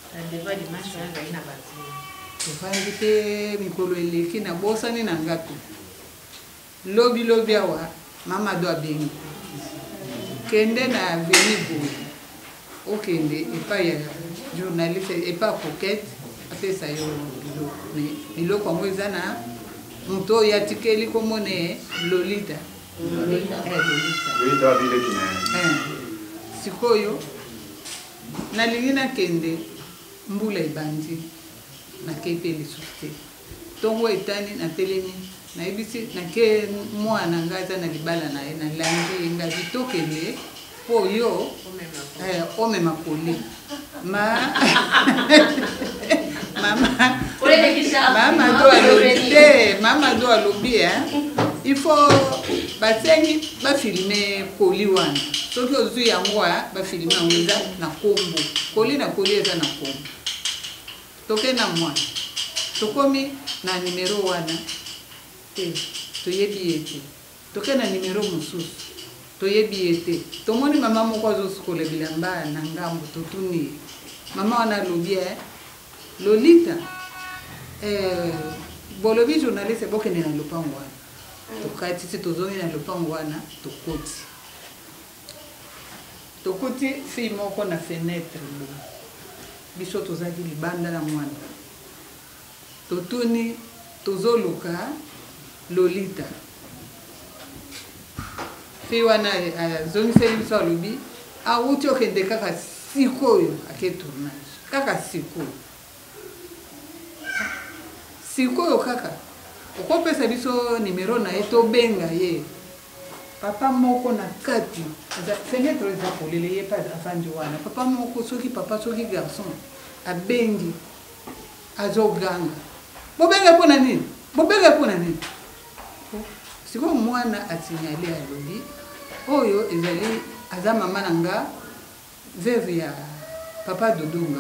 tovandi te mikolo eleki na bosani na ngapi lobi lobi awa Mamado abengi kende na aveni boye okende epai ya journaliste epai kokete apesa yo biloko me biloko yango eza na moto oyo atikeli komone Lolita sikoyo nalingi nakende mbula ebandi nakei mpe lisusu te ntongo etani natelemi nayebisi nake mwana nga aza na libala na ye nalangi nga bitokende mpo yo omema kole Mamado alobi te Mamado alobi il faut basengi bafilme koli wana soki ozwi yango bafilme yango eza na kombo koli na koli eza na kombo toke na mwana tokomi na numero wana te toyebi ye te toke na numero mosusu toyebi ye te tomoni mama moko azosukola bilamba na ngambo totuni mama wana alobi Lolita eh bolobi journaliste bokende na lopango wana tokati si tozongi na lopango wana tokoti tokuti fille moko na fenêtre biso tozaki libanda na mwana totuni tozoluka Lolita fille wana azongiseli biso alobi awuti okende kaka sikoyo ake tournage kaka sikoyo sikoyo kaka okopesa biso numero na ye tobenga ye papa moko na kati fenêtre eza polele ye pa afandi wana papa moko soki papa soki garçon abengi azoganga bobenga mpona nini bobenga mpona nini sikoyo mwana atinyali alobi oyo ezali aza mama na nga veuve ya papa Dodonga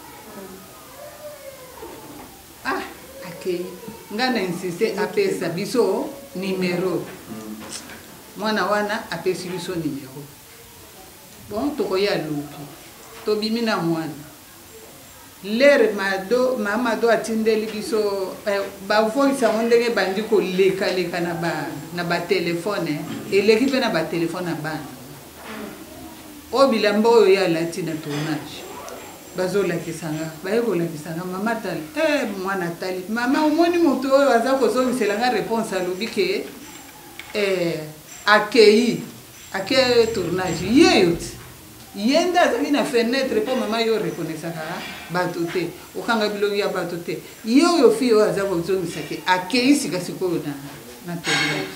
ah akei nga na insiste apesa biso numero mwana wana apesi biso numero bon tokoya luki tobimi na mwana lere mado mama do atindeli biso eh, bavoisango ndenge bandi kolekaleka na ba na batelefone eleki mpe na batelefone na bana oyo bilamba oyo ya alati na tournage bazolakisanga baye kolakisanga mama tali eh, mwana tali mama omoni moto oyo aza kozongiselanga réponse alobi ke eh, akei ake tournage yeyo ti ye nde azali na fenêtre mpo mama yo reconnaissaka bato te okanga biloko ya bato te ye oyo fille oyo aza kozongisa ke akei sika sikoyo na tournage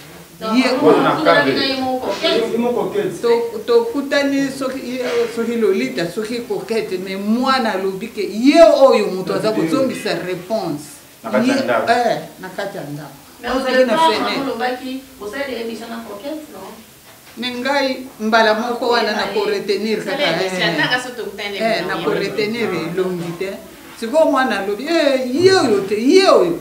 tokutani soki Lolita soki kokete me mwana alobi ke ye oyo moto aza kozongisa réponse na kati ya ndako ozali na fenêtre me ngai mbala moko wana na koretenir kaka na koretenir elongi te sikoyo mwana alobi ye oyo te ye oyo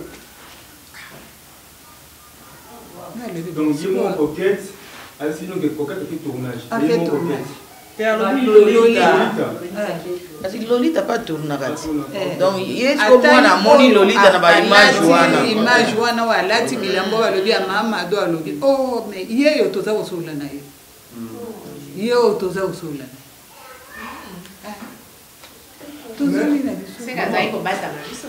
donc ye mon coquette asi no ke coquette ki tournage ye mon coquette te Lolita kasi Lolita pas tourna kati donc ye siko mwana moni Lolita na ba image wana image wana walati bilambo balobi ya mama do alobi oh mais ye yo toza kosola na ye ye yo toza kosola na tozali na biso c'est kaza iko bata na biso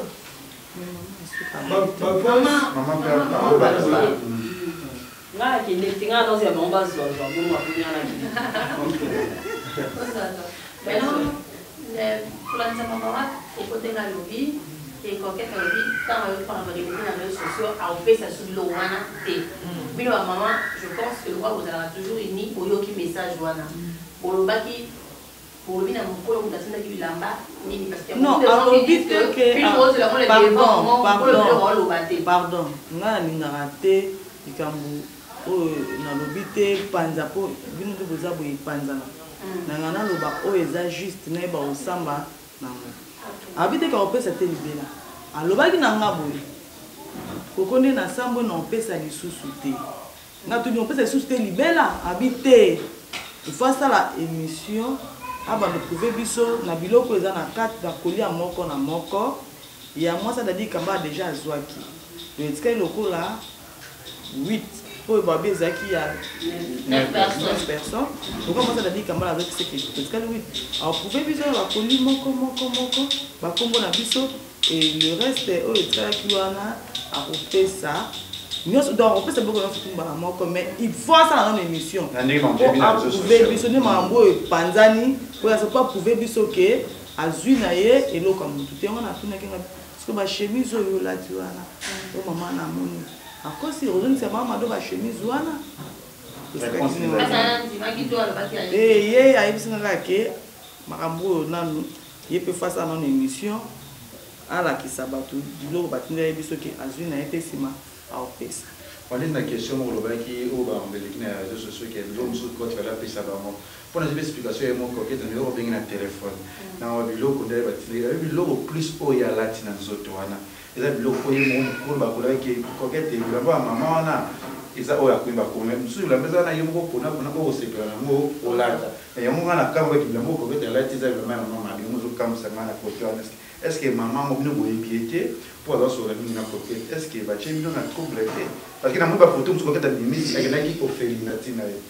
Maman, maman, nga kende tinga no se bomba zo zo bomba kunya na kende maintenant pour la maman il faut tenir lobby et coquette lobby quand on va parler de les réseaux sociaux a fait ça sur le wana té mais maman je pense que le roi vous allez toujours uni au yoki message wana pour le baki pour le bien mon polo vous attendez qu'il lamba ni parce que non alobi te que pardon pardon pardon nga ninga raté ikambu oyo nalobi te panza po bino te boza boye panzana nanga naloba oyo eza juste nayeba osamba nango abi te ka opesa te libela alobaki na nga boye koko nde na sambo na opesa lisusu te nga toni opesa lisusu te libela abi te ifo asala émission abanda prouve biso na biloko eza na kati na kolia moko na moko ya mwasi adadi kamba déjà azwaki etikali lokola huit oyo babi ezalaki ya neuf personnes donc mwasi adadi kamba azwaki seke etikali huit aprouve biso bakoli moko moko moko bakombo na biso et le reste oyo etikalaki wana akopesa nyonso donc opesa biloko nyonso tumbala moko mais il faut asala nano émission aprouve biso nde makambo oyo epanzani oyo aza po aprouve biso ke azwi na ye eloko ya motu te yango natunaki nga parceke bachemise oyo olati wana oyo mama na moni akosi ozongisa mama do bachemise wana ye ayebisanga kaka ke makambo oyo nanu ye mpe fasi ana nano émission alakisa bato biloko batindeli biso ke azwi na ye mpe nsima aopesa on na question moko olobaki oyo bambeleki na réseaux sociaux ke biloko mosusu koti bala apesa bango mpona ziba explication ye moko okete na biloko bengi na telefone na biloko nde batindeli biloko plus oyo alati na nzoto wana eza biloko oyo mo mokolo bakolaki kokete bilamba ya mama wana eza oyo akoyeba kome mosusu bilamba eza wana ye moko mpona mpona oyo osepela nango olata yango nga na kambaki bilamba oyo kokete alati eza bilamba ya mama mabi yango ozokambusanga na kote wana est-ce que maman mobino boyebi te po azasola mingi na kokete est-ce que batie bino na trouble te parce que na moi bafoto mosusu kokete bimisi akendaki ofeli na ntina ye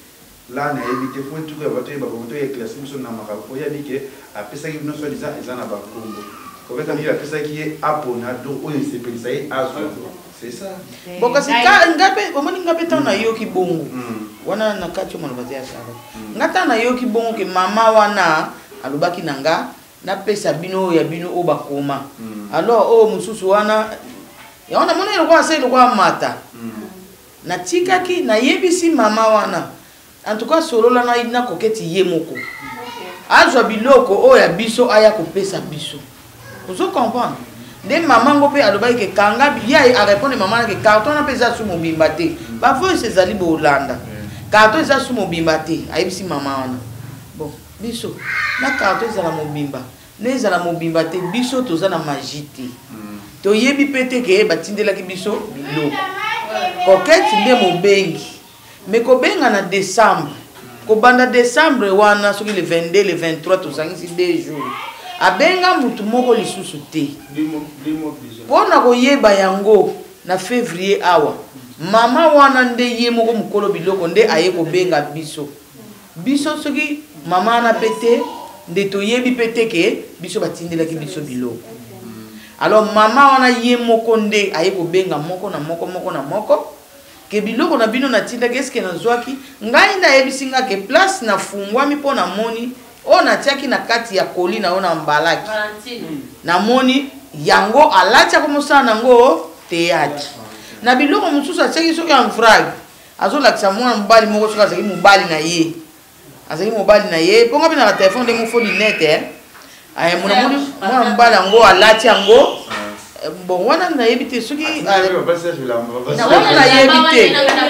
là na éviter faut tout que votre ba ko to éclaircir sur na marapo ya dit que après ça qui nous soit disant ils en a ba Congo ko ka mi après ça qui est apona donc on se peut ça azo c'est ça bon kasi ka ngape omoni ngape tana yo ki bongo wana na kacho mwana bazia sana ngata na yo ki bongo ke mama wana alobaki nanga na pesa bino ya bino o bakoma alors o mususu wana ya wana mona ilikuwa sasa ilikuwa mata na tikaki na yebisi mama wana en tout cas solola na ina koketi yemoko azwa biloko o ya biso aya kopesa biso vous comprenez de maman ngopé alobaki ke kanga ya a répondre maman ke carton na pesa su mobimba te ba fo se zali bo Hollanda carton eza su mobimba te ayebisi mama wana bon biso na carton eza la mobimba ne eza la mobimba te biso toza na magie te to yebi pete ke batindelaki biso biloko koketi nde mobengi mais ko benga na décembre ko banda décembre wana soki le vingt-deux le vingt-trois tozangisi deux jours abenga mutu moko lisusu te pona koyeba yango na février awa mama wana nde ye moko mukolo biloko nde aye kobenga biso biso soki mama na pete nde toyebi pete ke biso batindelaki biso biloko alors mama wana ye moko nde aye kobenga moko na moko moko na moko ke biloko na bino na tinda keske na zwaki ngai nda yebisinga ke place na fungwami pona moni o na tiaki na kati ya koli na ona mbalaki na moni yango alatia ko mosala nango théâtre na biloko mususu atiaki soki en frag azolakisa mwana mobali moko soki azalaki mobali na ye azalaki mobali na ye mponga mpe na telefone nde mofoli nete mona mobali yango alati yango bon wana nayebi te soki wana nayebi te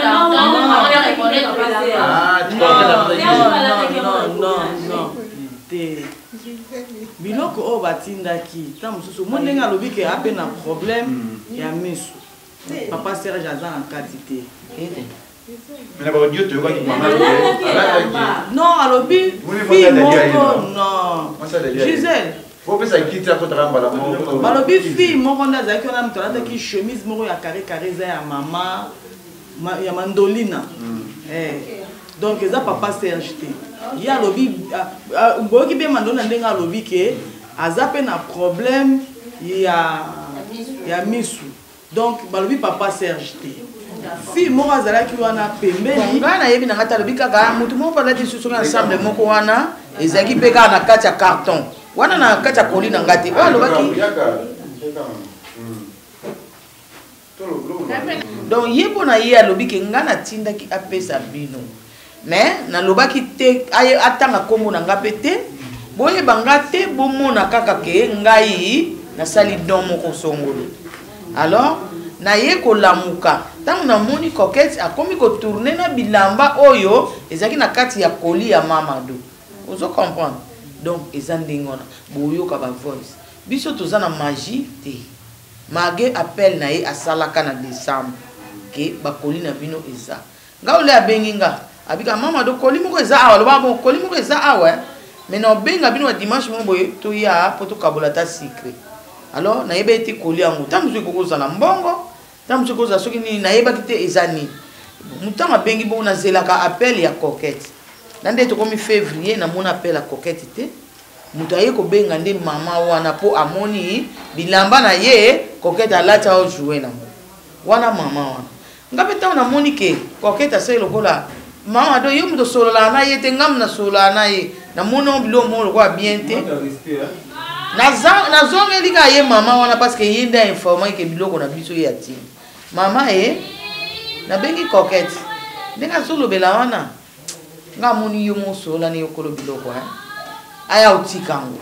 te biloko oyo batindaki ta mosusu mo ndenge alobi ke ape na problème ya miso papa Serge aza na kati te non alobi fille moko non Gisèle balobi fille moko nde azalaki wana moto alataki chemise moko ya carré carré eza ya mama ya mandolina donc eza papa Serge te ye alobi boyoki mpe mandolina ndenge alobi ke aza mpe na problème ya misu donc balobi papa Serge te fille moko azalaki wana pembeni ngai nayebi nanga te alobi kaka motu moko alati susu ensemble moko wana ezalaki mpe kaka na kati ya carton wana na kati ya koli na nga te oyo alobaki donc ye mpo na ye alobi ke nga natindaki apesa bino mais nalobaki te atanga nkombo na nga mpe te boyeba nga te bomona kaka ke ngai nasali don moko songolo alors naye kolamuka ntango namoni Coquette akomi kotourne na bilamba oyo ezalaki na kati ya koli ya Mamado ozo comprendre donc eza ndenge wana boyoka ba voice biso toza na magie te mage appel na ye asalaka na décembre ke bakoli na bino eza nga ole abengi nga abika Mamado koli moko eza awa loba bon koli moko eza awa mais na obenga bino wa dimanche mo boye toya po tokabola ta secret alors nayeba ete koli yango ntango mosuku ekokozala mbongo ntango mosuku ekozala soki nini nayebaki te eza nini motango abengi bongo nazelaka appel ya Coquette na nde tokomi février namoni appel ya Coquette te moto aye kobenga nde mama wana po amoni bilamba na ye Coquette alati aojouer nango wana mama wana nga mpe ntango namoni ke Coquette asali lokola mama do ye moto solola na ye te ngam na solola na ye namoni o biloko moko lokola bien te nazongeli ka ye mama wana parce que ye nde ainformaki ke biloko na biso ye atini mama ye nabengi Coquette ndenge azolobela wana nga moni yo mosola ni yokolo biloko aya otika yango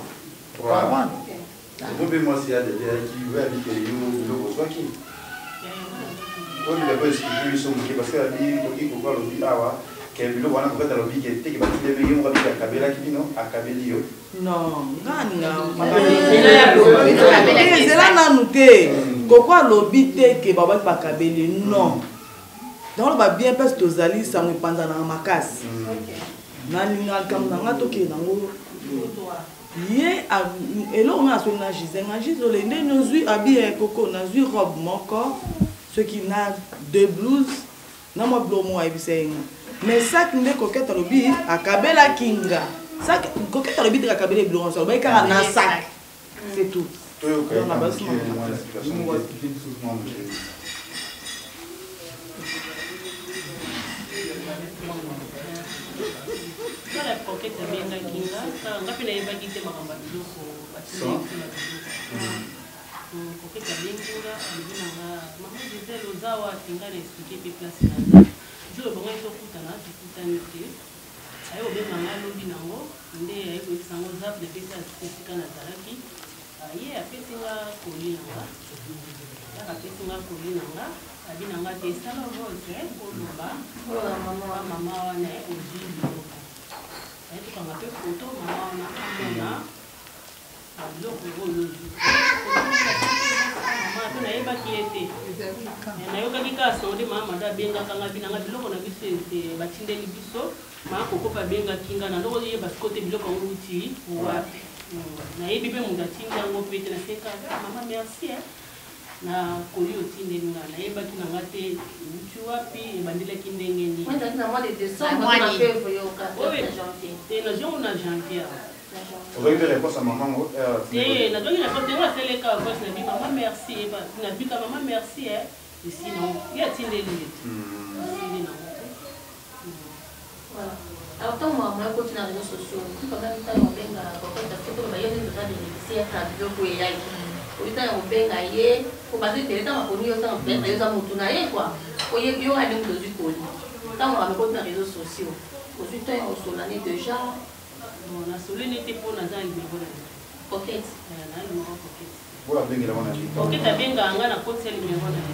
ezela nanu te koko alobi te ke babaki bakabeli non donc ba bien parce tozali sango epanzana na makasi nalinga likambo nanga tokende nango ye eloko nga asoli na Gisèle nga Gisèle nde nozwi abi ya koko nazwi robe moko soki na deux blouses na mwa bilo mo ayebisa yenga mais sac nde coquette alobi akabela kinga sac coquette alobi te akabela biloko so ba kaka na sac c'est tout on a besoin la coquette bien kinga ngapi na yebaki te makamba biloko coquette bien kinga alobi nanga mama Gisèle ozawa kinga na expliquer pe place na jo bongo tokutana tukutani te ayo obenganga alobi nango nde ayikoyebisango zap de pesa esika nazalaki ye apesinga koli nanga yaka apesinga koli nanga abi nanga te esala rose oloba mama wana ozwi biloko ayetokanga mpe foto mama wana amona biloko oyo mama to nayebaki ye te nayokaki kaka sango nde mama mada abengaka nga binanga biloko na biso batindeli biso maa kokopa abengaki nga na ndoko oyeba siko te biloko yango uti wapi nayebi mpe moto atindi yango mpe te naseka mama merci na koli otindeli nga nayebaki nanga te uti wapi ebandelaki ndenge nini na jongo na janvier Aujourd'hui, tu réponds à maman. Eh, na donné la porte moi c'est le cas parce que maman merci na bika maman merci eh sinon il y a tindé les voilà alors tant moi moi continue les réseaux sociaux quand même ta on benga pour faire parce que pour bailler des gens bénéficiaires ta vidéo pour y aller pour ta on benga yé pour passer télé ta pour nous on ta benga yo ta mutu na yé quoi pour y yo a donc du poli tant moi continue les réseaux sociaux aujourd'hui ta on solane déjà bon la solennité pour na za numéro de pocket na numéro pocket voilà bengi la wana pocket abenga anga na pocket numéro na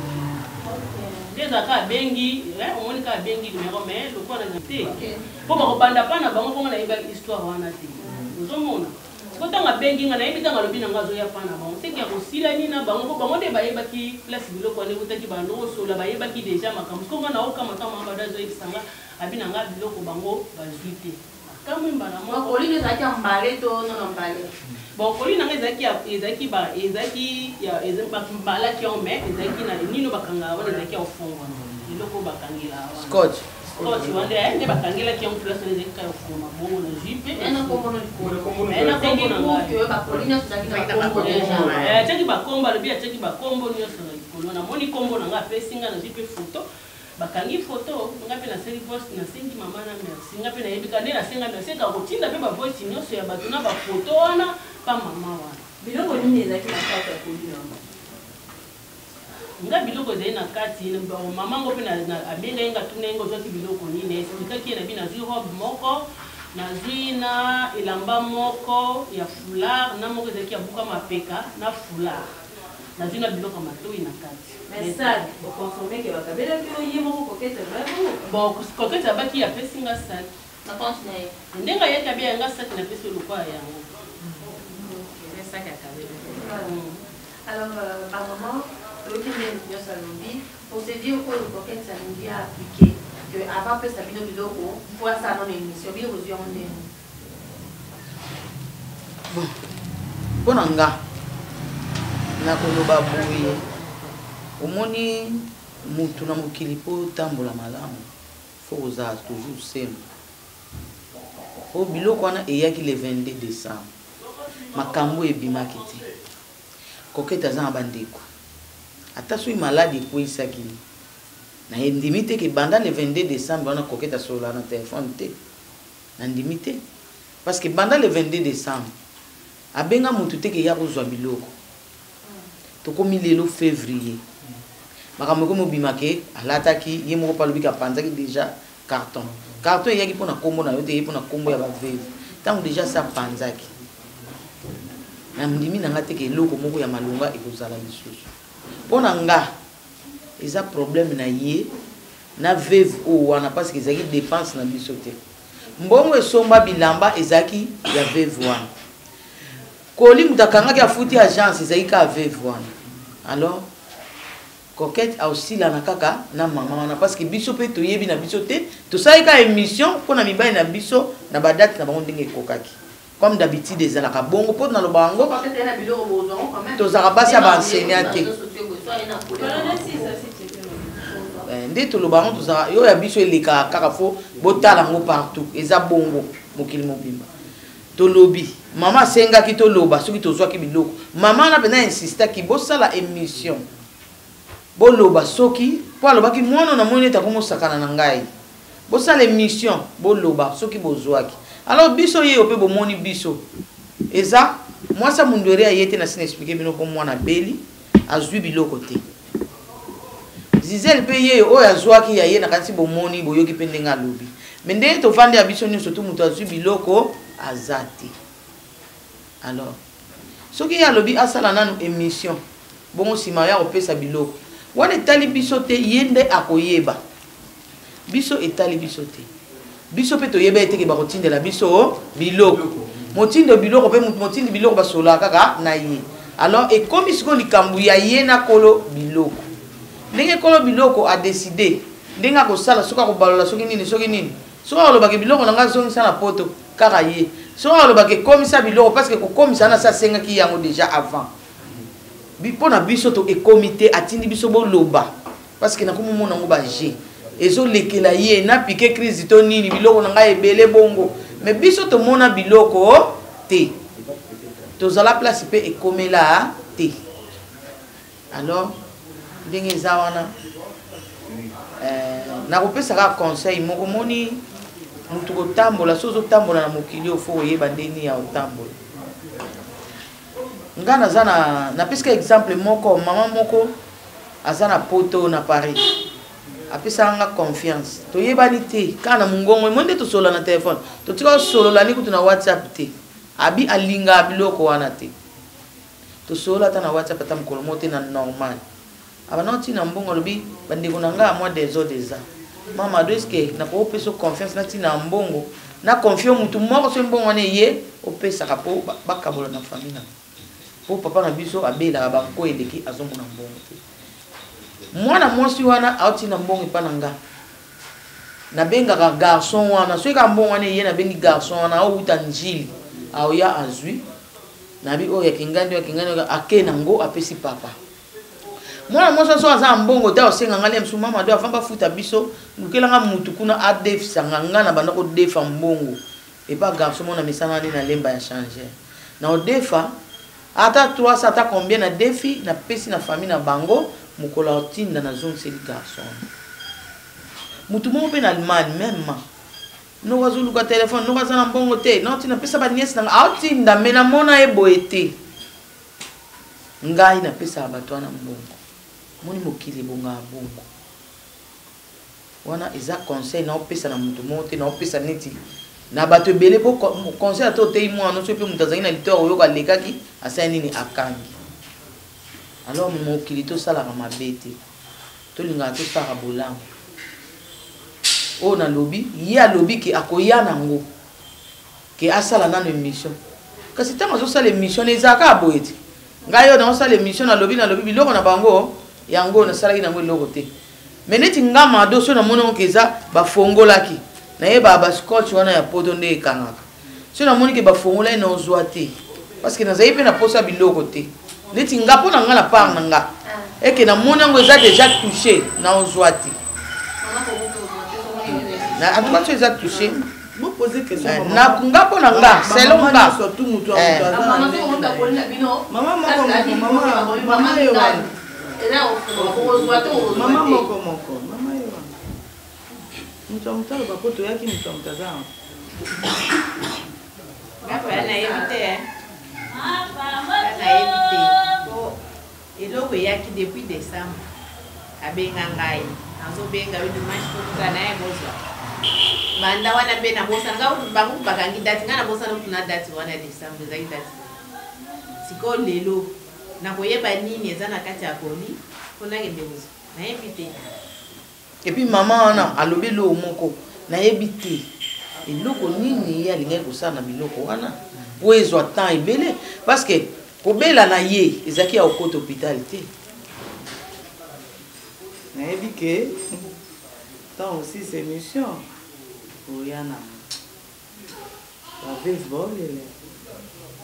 déjà ka bengi eh on moni ka bengi numéro mais le quoi na te po ba ko banda pana bango ko na iba histoire wana te uzomona ko tanga bengi nga na ibi tanga lobi na ngazo ya pana bango te ke ko sila ni na bango ko bango de ba yeba ki place biloko ne utaki ba no so la ba yeba ki déjà makambo ko nga na o kama kama ba dazo ibisanga abina nga biloko bango ba zuite comme mbana mo ko li ezaki mbale to non mbale bon ko li na ezaki ezaki ba ezaki ya ezaki mbala ki on met ezaki na nino bakanga wana ezaki ofungwa iloko bakangila wana scotch scotch wande ne bakangila ki on place ezaki ka ofungwa bongo na jipe ena kombo na kombo ena kombo na ko ba ko li na ezaki na kombo eh teki ba kombo lobi teki ba kombo ni so na moni kombo na nga pesinga na jipe photo bakangi photo ngapi na seli post na sengi mama na merci ngapi na yebika nde na senga merci ka kotinda pe ba voice nyonso ya bato na ba photo wana pa mama wana biloko nini ezaki na kati ya koli yango nga biloko ezali na kati mama ngo pe na abenga yenga tuna yengo ozwaki biloko nini esiplikaki ye na bi nazwi robe moko nazwi na elamba moko ya foulard na moko ezalaki ya buka mapeka na foulard nazwi na biloko matoi na kati mais ça au consommer que va kabela ki oye moko coquette vraiment bon coquette abaki ya pesinga sac na continue ndenga yeka bia nga sac na peso lokwa yango mais sac ya kabela alors par moment le qui vient de dire ça lobby pour se dire que le coquette ça nous a appliqué que avant peut ça bino biloko pour ça dans l'émission bien aux yeux on est bon bonanga na koloba boye omoni mutu na mokili po tambola malamu fo oza toujours semble po biloko wana eyaki le vingt-deux décembre makambo ebimaki te coquette aza na bandeko ata soki maladi ekweyisaki na ndimi te ke banda le vingt-deux décembre wana coquette asolola na telefone te na ndimi te parce que banda le vingt-deux décembre abenga mutu te ke ya kozwa biloko tokomi lelo février makambo ko mobimake alataki ye moko palobi ka panzaki déjà carton carton yaki pona kombo na yo te pona kombo ya ba veve tango déjà sa panzaki na ndimi na ngate ke loko moko ya malunga ekozala lisusu pona nga eza problème na ye na veve o wana parce que ezaki dépense na biso te mbongo esomba bilamba ezaki ya veve wana koli mutakangaki afuti agence ezaki ka veve wana alors coquette aussi la na kaka na mama wana parce que biso pe toyebi na biso te to sai ka émission pour na mibali na biso na ba date na bango ndenge kokaki comme d'habitude ezalaka bongo po na lobango to zaka basi ba enseignant te nde toloba ngo tozala yo ya biso eleka kaka fo botala ngo partout eza bongo mokili mobimba tolobi mama asengaki toloba soki tozwaki biloko mama na pena insistaki bosala émission boloba soki po alobaki mwana na moni eta komosakana na ngai bosala émission boloba soki bozwaki alors biso ye ope bomoni biso eza mwasa mundwere ayete na sina expliquer bino ko mwana beli azwi biloko te Zizel pe ye oyo azwaki ya ye na kanisi bomoni boyoki pe ndenge alobi me nde tovandi ya biso nyonso tu moto azwi biloko aza te alors soki ye alobi asala nanu émission bongo nsima ya kopesa biloko wana etali biso te ye nde akoyeba biso etali biso te biso mpe toyeba eteke bakotindela biso biloko motindo biloko mpe motindi biloko basola kaka na ye alors ekomi sikoyo likambo ya ye na kolo biloko ndenge kolo biloko a décidé ndenge akosala soki akobalola soki nini soki nini soki akolobaki biloko na ngai azongisa na poto kaka ye soki akolobaki ekomisa biloko parce que kokomisa wana se asengaki yango déjà avant mpo na biso to ekomi te atindi biso boloba parce que nakomomona yango baje ezolekela ye na pike crise to nini biloko na ngai ebele bongo mais biso tomona biloko te tozala place mpe ekomela te alors ndenge eza wana nakopesaka conseil moko moni mutu kotambola so ozotambola na mokili ofo oyeba ndeni ya otambola nga naza na napesika exemple moko mama moko aza na poto na Paris apesaka nga confiance toyebani te kaka na mongongo mo nde tosolola na telefone totika kosololani kutu na whatsapp te abi alinga biloko wana te tosolola ata na whatsapp ata mokolo mo te na normal abana ntina mbongo lobi bandeko na nga moi des autres déjà mama do eske na ko peso confiance na tina mbongo na confio mutu moko so mbongo ne ye opesa ka po bakabola na famille na po papa na biso abela ba ko eleki azomona mbongo te mwana mwasi wana auti na mbongo pa na nga na benga ka garçon wana so ka mbongo ne ye na bengi garçon wana o uta njili au ya azwi na bi o ya kingandi ya kingandi akena ngo apesi papa mwana mwasi so aza mbongo ta osenga ngale msu mama do afamba futa biso lukelanga mutu kuna adef sanganga na banda ko defa mbongo e pas garçon mona misana ni na lemba ya changer na odefa ata trois cents ata combien na defi na pesi na famille na bango mukola otinda na zone seli garçon mutu mo pe na Allemagne même no wazulu ka téléphone no wazana mbongo te no tina pesa ba nièce na otinda mena mona e boete ngai na pesa abatwana mbongo moni mokili bonga bongo wana eza conseil na opesa na mutu mote na opesa neti na bato ebele po conseil ato te mwana so pe mutazangi na litor oyo kalekaki asa nini akangi alors mokili to sala ka mabete to linga to sala bolango o na lobi ya lobi ke akoya nango ke asala na émission kasi tama zo sala émission ezaka boeti ngayo na sala émission na lobi na lobi biloko na bango yango na salaki na ngwe te mais neti ngama do so na mona keza ba fongolaki na ye ba ba scotch wana ya poto nde ekangaka so na moni ke ba fongola na ozwa te parce que na zai pe na posa biloko te neti ngapo na ngala par na nga eke na mona ngo eza déjà touché na ozwa te na atuka so eza touché vous posez question na ngapo na nga selon nga surtout mutu maman maman maman maman yo mama moko moko mama yo mutu amutalo bapoto yaki mutu amutazama ngapo yana yebite yana yebite po eloko yaki depuis décembre abenga ngai azobenga we dimanche tokuta naye bozwa banda wana mpe na bosana nga bango bakangi dati nga na bosana kuna dati wana décembre ezaki dati sikoyo lelo nakoyeba nini eza na kati ya koli mpona kende bozo nayebi te epuis mama wana alobi lo moko nayebi te eloko nini ye alingaki kosala na biloko wana po ezwa temps ebele parce que kobela na ye ezalaki ya okota hôpital te nayebi ke tant aussi c'est mission oya na bavese baolele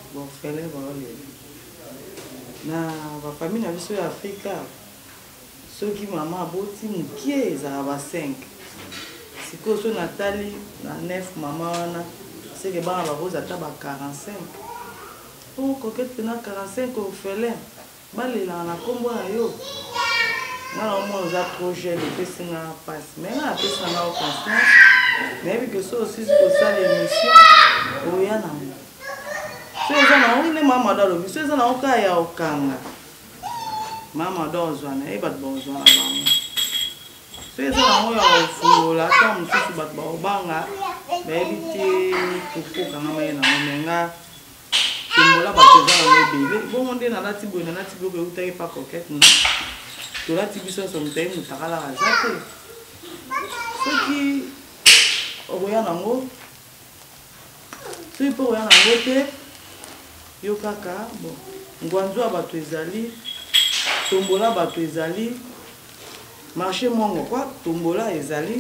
baorphelin baolele na bafamille na biso ya afrika soki mama aboti mokie ezala ba cinq sikoyo so natali na neuf mama wana seke bana babozi ata ba quarante-cinq o Coquette pena quarante-cinq orphelin balelaka na nkombo na yo nga na omona oza trop jeune epesi nga mpasi me nga apesi nga confiance nayebi ke so osisi kosala émission oya nango so eza nango nde mama do alobi so eza nango kaka ya okanga mama do ozwana ye bato baozwana bango so eza nango ya ofungola ata mosusu bato baobanga bayebi te kokokanga maye nango menga tombola bato eza nango ebele bongo nde nalati boye nalati biloko eutaki pa Coquette nga tolati biso nyonso motayi motakalaka aza te soki okoya nango soki mpo okoya nango te yo kaka bon ngwanzo ya bato ezali tombola bato ezali marché mongo kwa tombola ezali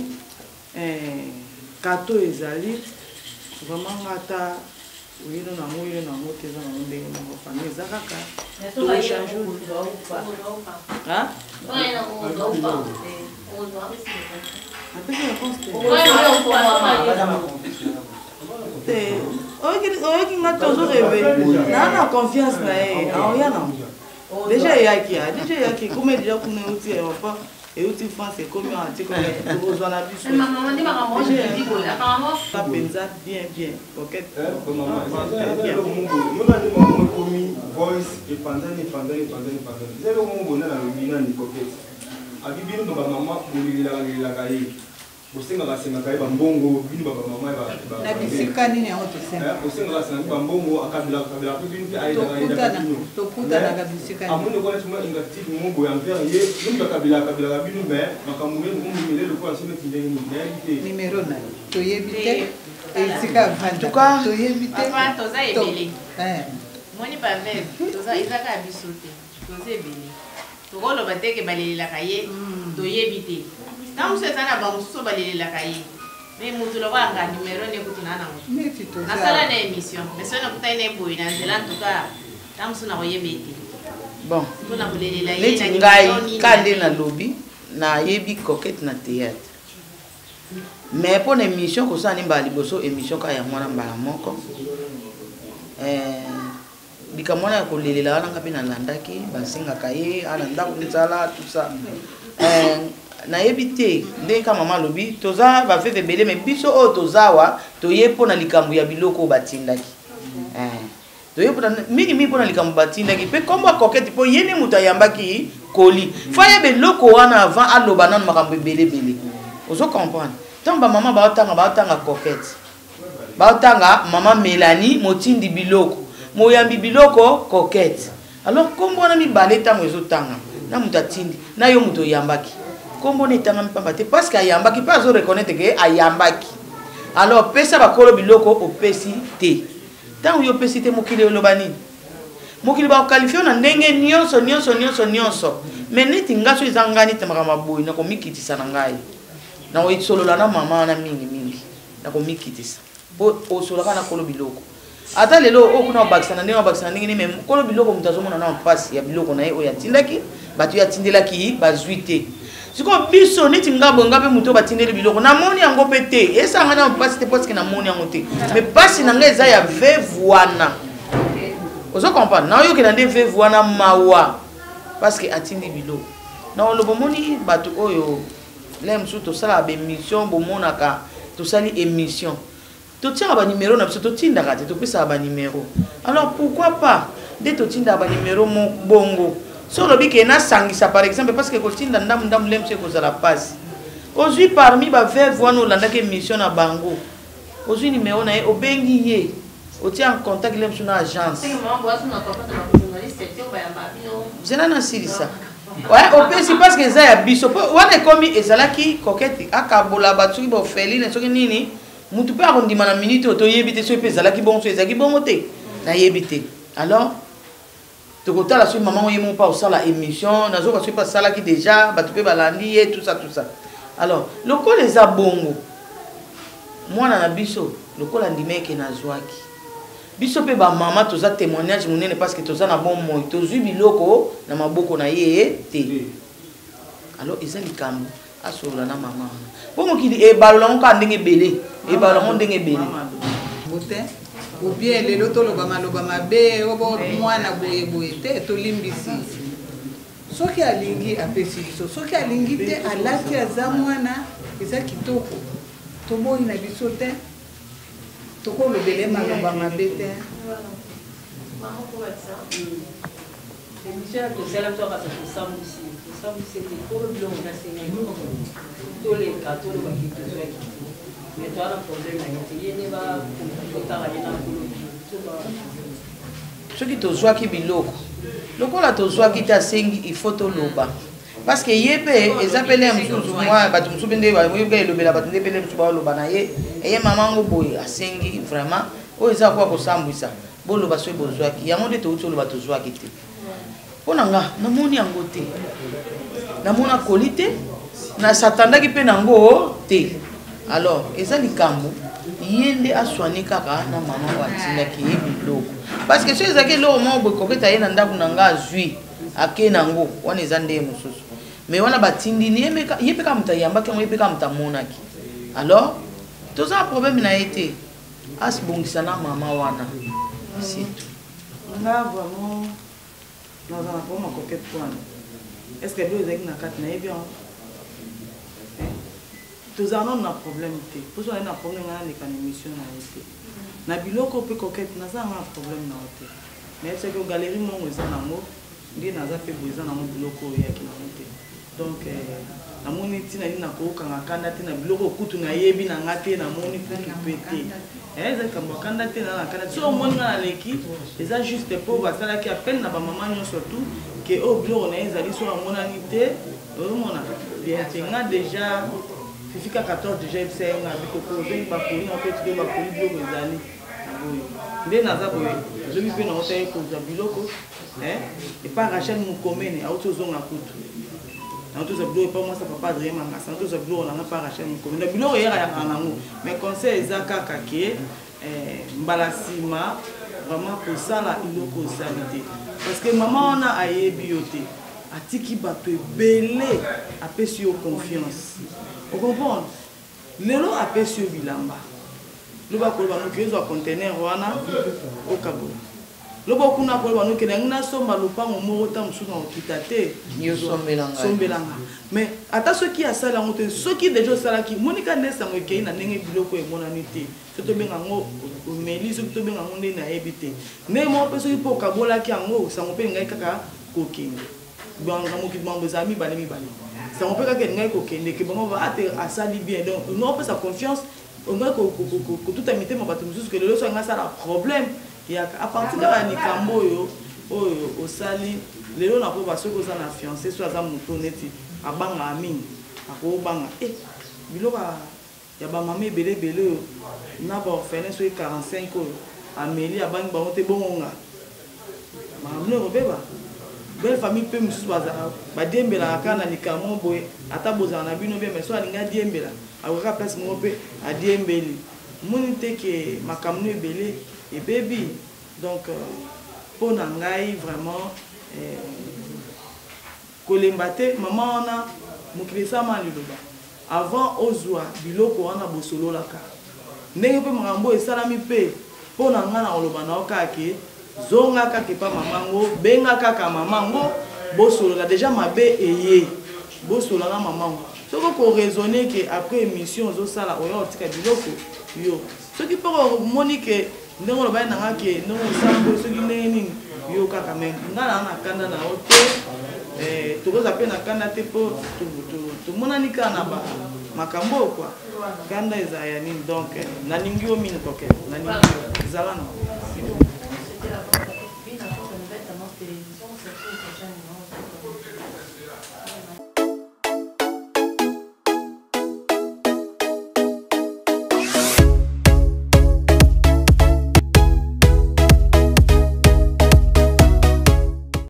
kato ezali vraiment ngata oyino nango oyino nango te eza nango ndenge moko fami eza kaka toechange oyoki nga tozoreve naa na confiance na ye aoya nango déjà eyaki ya déjà eyaki comme déjà kuna euti aéroport euti France ekomi atikozwa na biso mpenza bien bien Coquette abibino bamama bolelelaka ye osengaka sengaka ye bambongo bino bamama na bisika nini yango tosenga osengaka sengaki bambongo akabilaka mpe bino mpe ayedaka bino tokutanaka bisika amoni kona tima ingatike mo boye envers ye bino bakabilaka kabilaka bino me makambo mene momimele lokola soki neti ndenge nini nayebi te nimero na toyebi te esika vanda toyebi te toza ebele moni baveve ezaka ya biso te toza ebele tokoloba teke balelelaka ye toyebi te na mosu eza na bamosusu balelelaka ye me motu lokoanga numero nekutu na nango nasala na émission mais soki nakutani na eboye na nzela ntuka na mosu nakoyeba ete bon mpona kolelela ye neti ngai ka nde nalobi nayebi Coquette na théâtre mais mpona émission kosala ni mbala liboso émission kaka ya mwana mbala moko likambo wana ya kolelela wana nga mpe nalandaki basengaka ye ana ndako nzala tout ça nayebi te ndenge ka mama alobi toza baveve ebele me biso oyo tozawa toye mpona likambo ya biloko oyo batindaki toye mingimingi mpona likambo batindaki mpe nkombo ya Coquette mpo ye nde moto ayambaki koli fo ayeba eloko wana avant aloba nano makambo ebelebele ozo comprendre ntango bamama baotanga baotanga Coquette baotanga mama Mélanie motindi biloko moyambi biloko Coquette alors nkombo wana mibale ntango ezotanga na moto atindi na yo moto oyambaki nkombo na etanga mipamba te parce que ayambaki mpe azoreconnaitre ke ayambaki alors pesa bakolo biloko opesi te ntango yo opesi te mokili oloba nini mokili bakokalifio na ndenge nyonso nyonso nyonso nyonso me neti nga so eza ngai neti makambo boye nakomikitisa na ngai nakoisolola na mama wana mingimingi nakomikitisa mpo osolaka na kolo biloko ata lelo oyo kuna obakisa na ndenge obakisa na ndenge nini me kolo biloko moto azomona na mpasi ya biloko na ye oyo atindaki bato yatindelaki bazwi te sikoyo biso neti nga boye nga mpe moto oyo batindeli biloko namoni yango mpe te esanga na mpasi te parceke namoni yango te me mpasi na ngai eza ya veve wana ozo comprendre na oyokela nde veve wana mawa parceke atindi biloko na olobo omoni bato oyo le mosusu tosalaka baémission bomonaka tosali émission totiaka banimero na biso totindaka te topesaka banimero alors pourquoi pas nde totindaka banimero bongo so olobi ke nasangisa par exemple parce que kotinda ndamu ndamu le mosu ekozala mpasi ozwi parmi baveve wana olandaki émission na bango ozwi nimero na ye obengi ye otia en contact le mosu na agence zela nasilisa ouais opesi parce que eza ya biso po wana ekomi ezalaki Coquette akabola bato soki baofeline soki nini mutu mpe akondima na minute oyo toyebi te soki mpe ezalaki bongo so ezalaki bongo te nayebi te alors tokotala soki mama oye mo mpa osala émission nazoka soki mpe asalaki déjà bato mpe balandi ye tout ça tout ça alors lokola eza bongo mwana na biso lokola ndima eke nazwaki biso pe ba mama toza témoignage monene parce que toza na bon moi tozwi biloko na maboko na ye te alors eza likambo asolola na mama po mokili ebalola ngo ka ndenge ebele ebalola ngo ndenge ebele bote ou bien lelo toloba maloba mabe obo mwana boye boye te tolimbisi soki alingi apesi biso soki alingi te alati aza mwana eza kitoko toboyi na biso te tokolobele maloba mabe te soki tozwaki biloko lokola tozwaki te asengi il faut toloba parce que ye mpe eza pele ya mosusu mwa bato mosusu mpe nde bayoka elobela bato nde pele mosusu baloba na ye eye mama ngo boye asengi vraiment oyo eza kwa kosambwisa boloba soki bozwaki yango nde touti oloba tozwaki te mpo na nga namoni yango te namoni akoli te nasatandaki mpe nango te alors eza likambo ye nde aswani kaka na mama ngo atindaki ye biloko parce que soki ezalaki eloko moko boye koketa ye na ndako na nga azwi ake nango wana eza nde ye mosusu mais wana batindini ye mpe ka moto ayambaki yango ye mpe ka moto amonaki alors toza na problème na ye te asibongisa na mama wana surtout nga vraiment nazala mpo makokete wana est ce que bilo ezalaki na kati nayebi yango tozala nano na problème te mpo so naye na problème nga naleka na émission na ye te na biloko mpe kokete naza nga na problème na yo te mais seke galerie mongo eza nango nde naza mpe boye eza nango biloko oyo eyaki nango te donc namoni ntina nini nakokanga kanda te na biloko kutu nayebi na nga te namoni kutu mpe te eza likambo akanda te na nakanda te so omoni nga naleki eza juste mpo basalaki appel na bamama nyonso surtout ke oyo biloko na ye ezali so amonani te ozomona bien te nga déjà fifi ka quatorze déjà ebisa ye nga bikoko ozongi bakoli na mpe tuke bakoli biloko ezali boye nde naza boye ozobi mpe nango taye kozwa biloko epa rachel mokomene auti ozonga kutu nango tozwa biloko epa mwasa papa adrien mangasa nango tozwa biloko nanga pa rachel mokomene na biloko eyaka yaka nango mais conseil eza kaka ke mbala nsima vraiment kosala iloko osali te parce que mama wana ayebi yo te atiki bato ebele apesi yo confiance ocomprendre lelo apesi yo bilamba loba koloba noki ezwa contener wana okabola loba okuna koloba noki nangi nasomba lopango moko ta mosusu na okita te sombelanga mais ata soki asali yango te soki deja osalaki monika nde sango ekei na ndenge biloko emonani te soki tobenga yango omeli soki tobenga yango nde nayebi te ndenge moko mpe soki mpo okabolaki yango sango mpe ngai kaka kokende banga mokili bango ezala mibale mibale sango mpe kaka ngai kokende ke bango ate asali bien donc nopesa confiance ongai kotuta mitema bato mosusu ke lelo so anga asala problème yaka a partir kaka ya likambo oyo oyo osali lelo na po basoki oza na fiancé so aza moto neti abanga mingi akobanga e biloko ya bamama ebele ebele oyo na baorphelin soki quarante-cinq oyo ameli abangi bango te bongonga makambo ekobeba belle famille mpe mosusu badiembelaka kaka na likambo boye ata bozala na bino bien mais so alingi adiembela akokaka place moko mpe adiembeli moni te ke makambo ebele ebebi donc mpo na ngai vraiment kolemba te mama wana mokili esama liloba avant ozwa biloko wana bosololaka ndenge mpe makambo esalami mpe mpo na ngai na koloba nao kaka ke zonga kaka epa mamango benga kaka mamango bosolola déjà mabe eye bosolanga mamango soki koraisonne ke après émission ozosala oya otika biloko yo soki mpe omoni ke ndenge oloba ye nanga ke ndenge osambo soki ndenge nini yo kaka me nga na na kanda na yo te tokoza mpe na kanda te mpo tomonani kaka na makambo oyo kua kanda ezala ya nini donc nalingi yo mini koke nalingi yo ezala na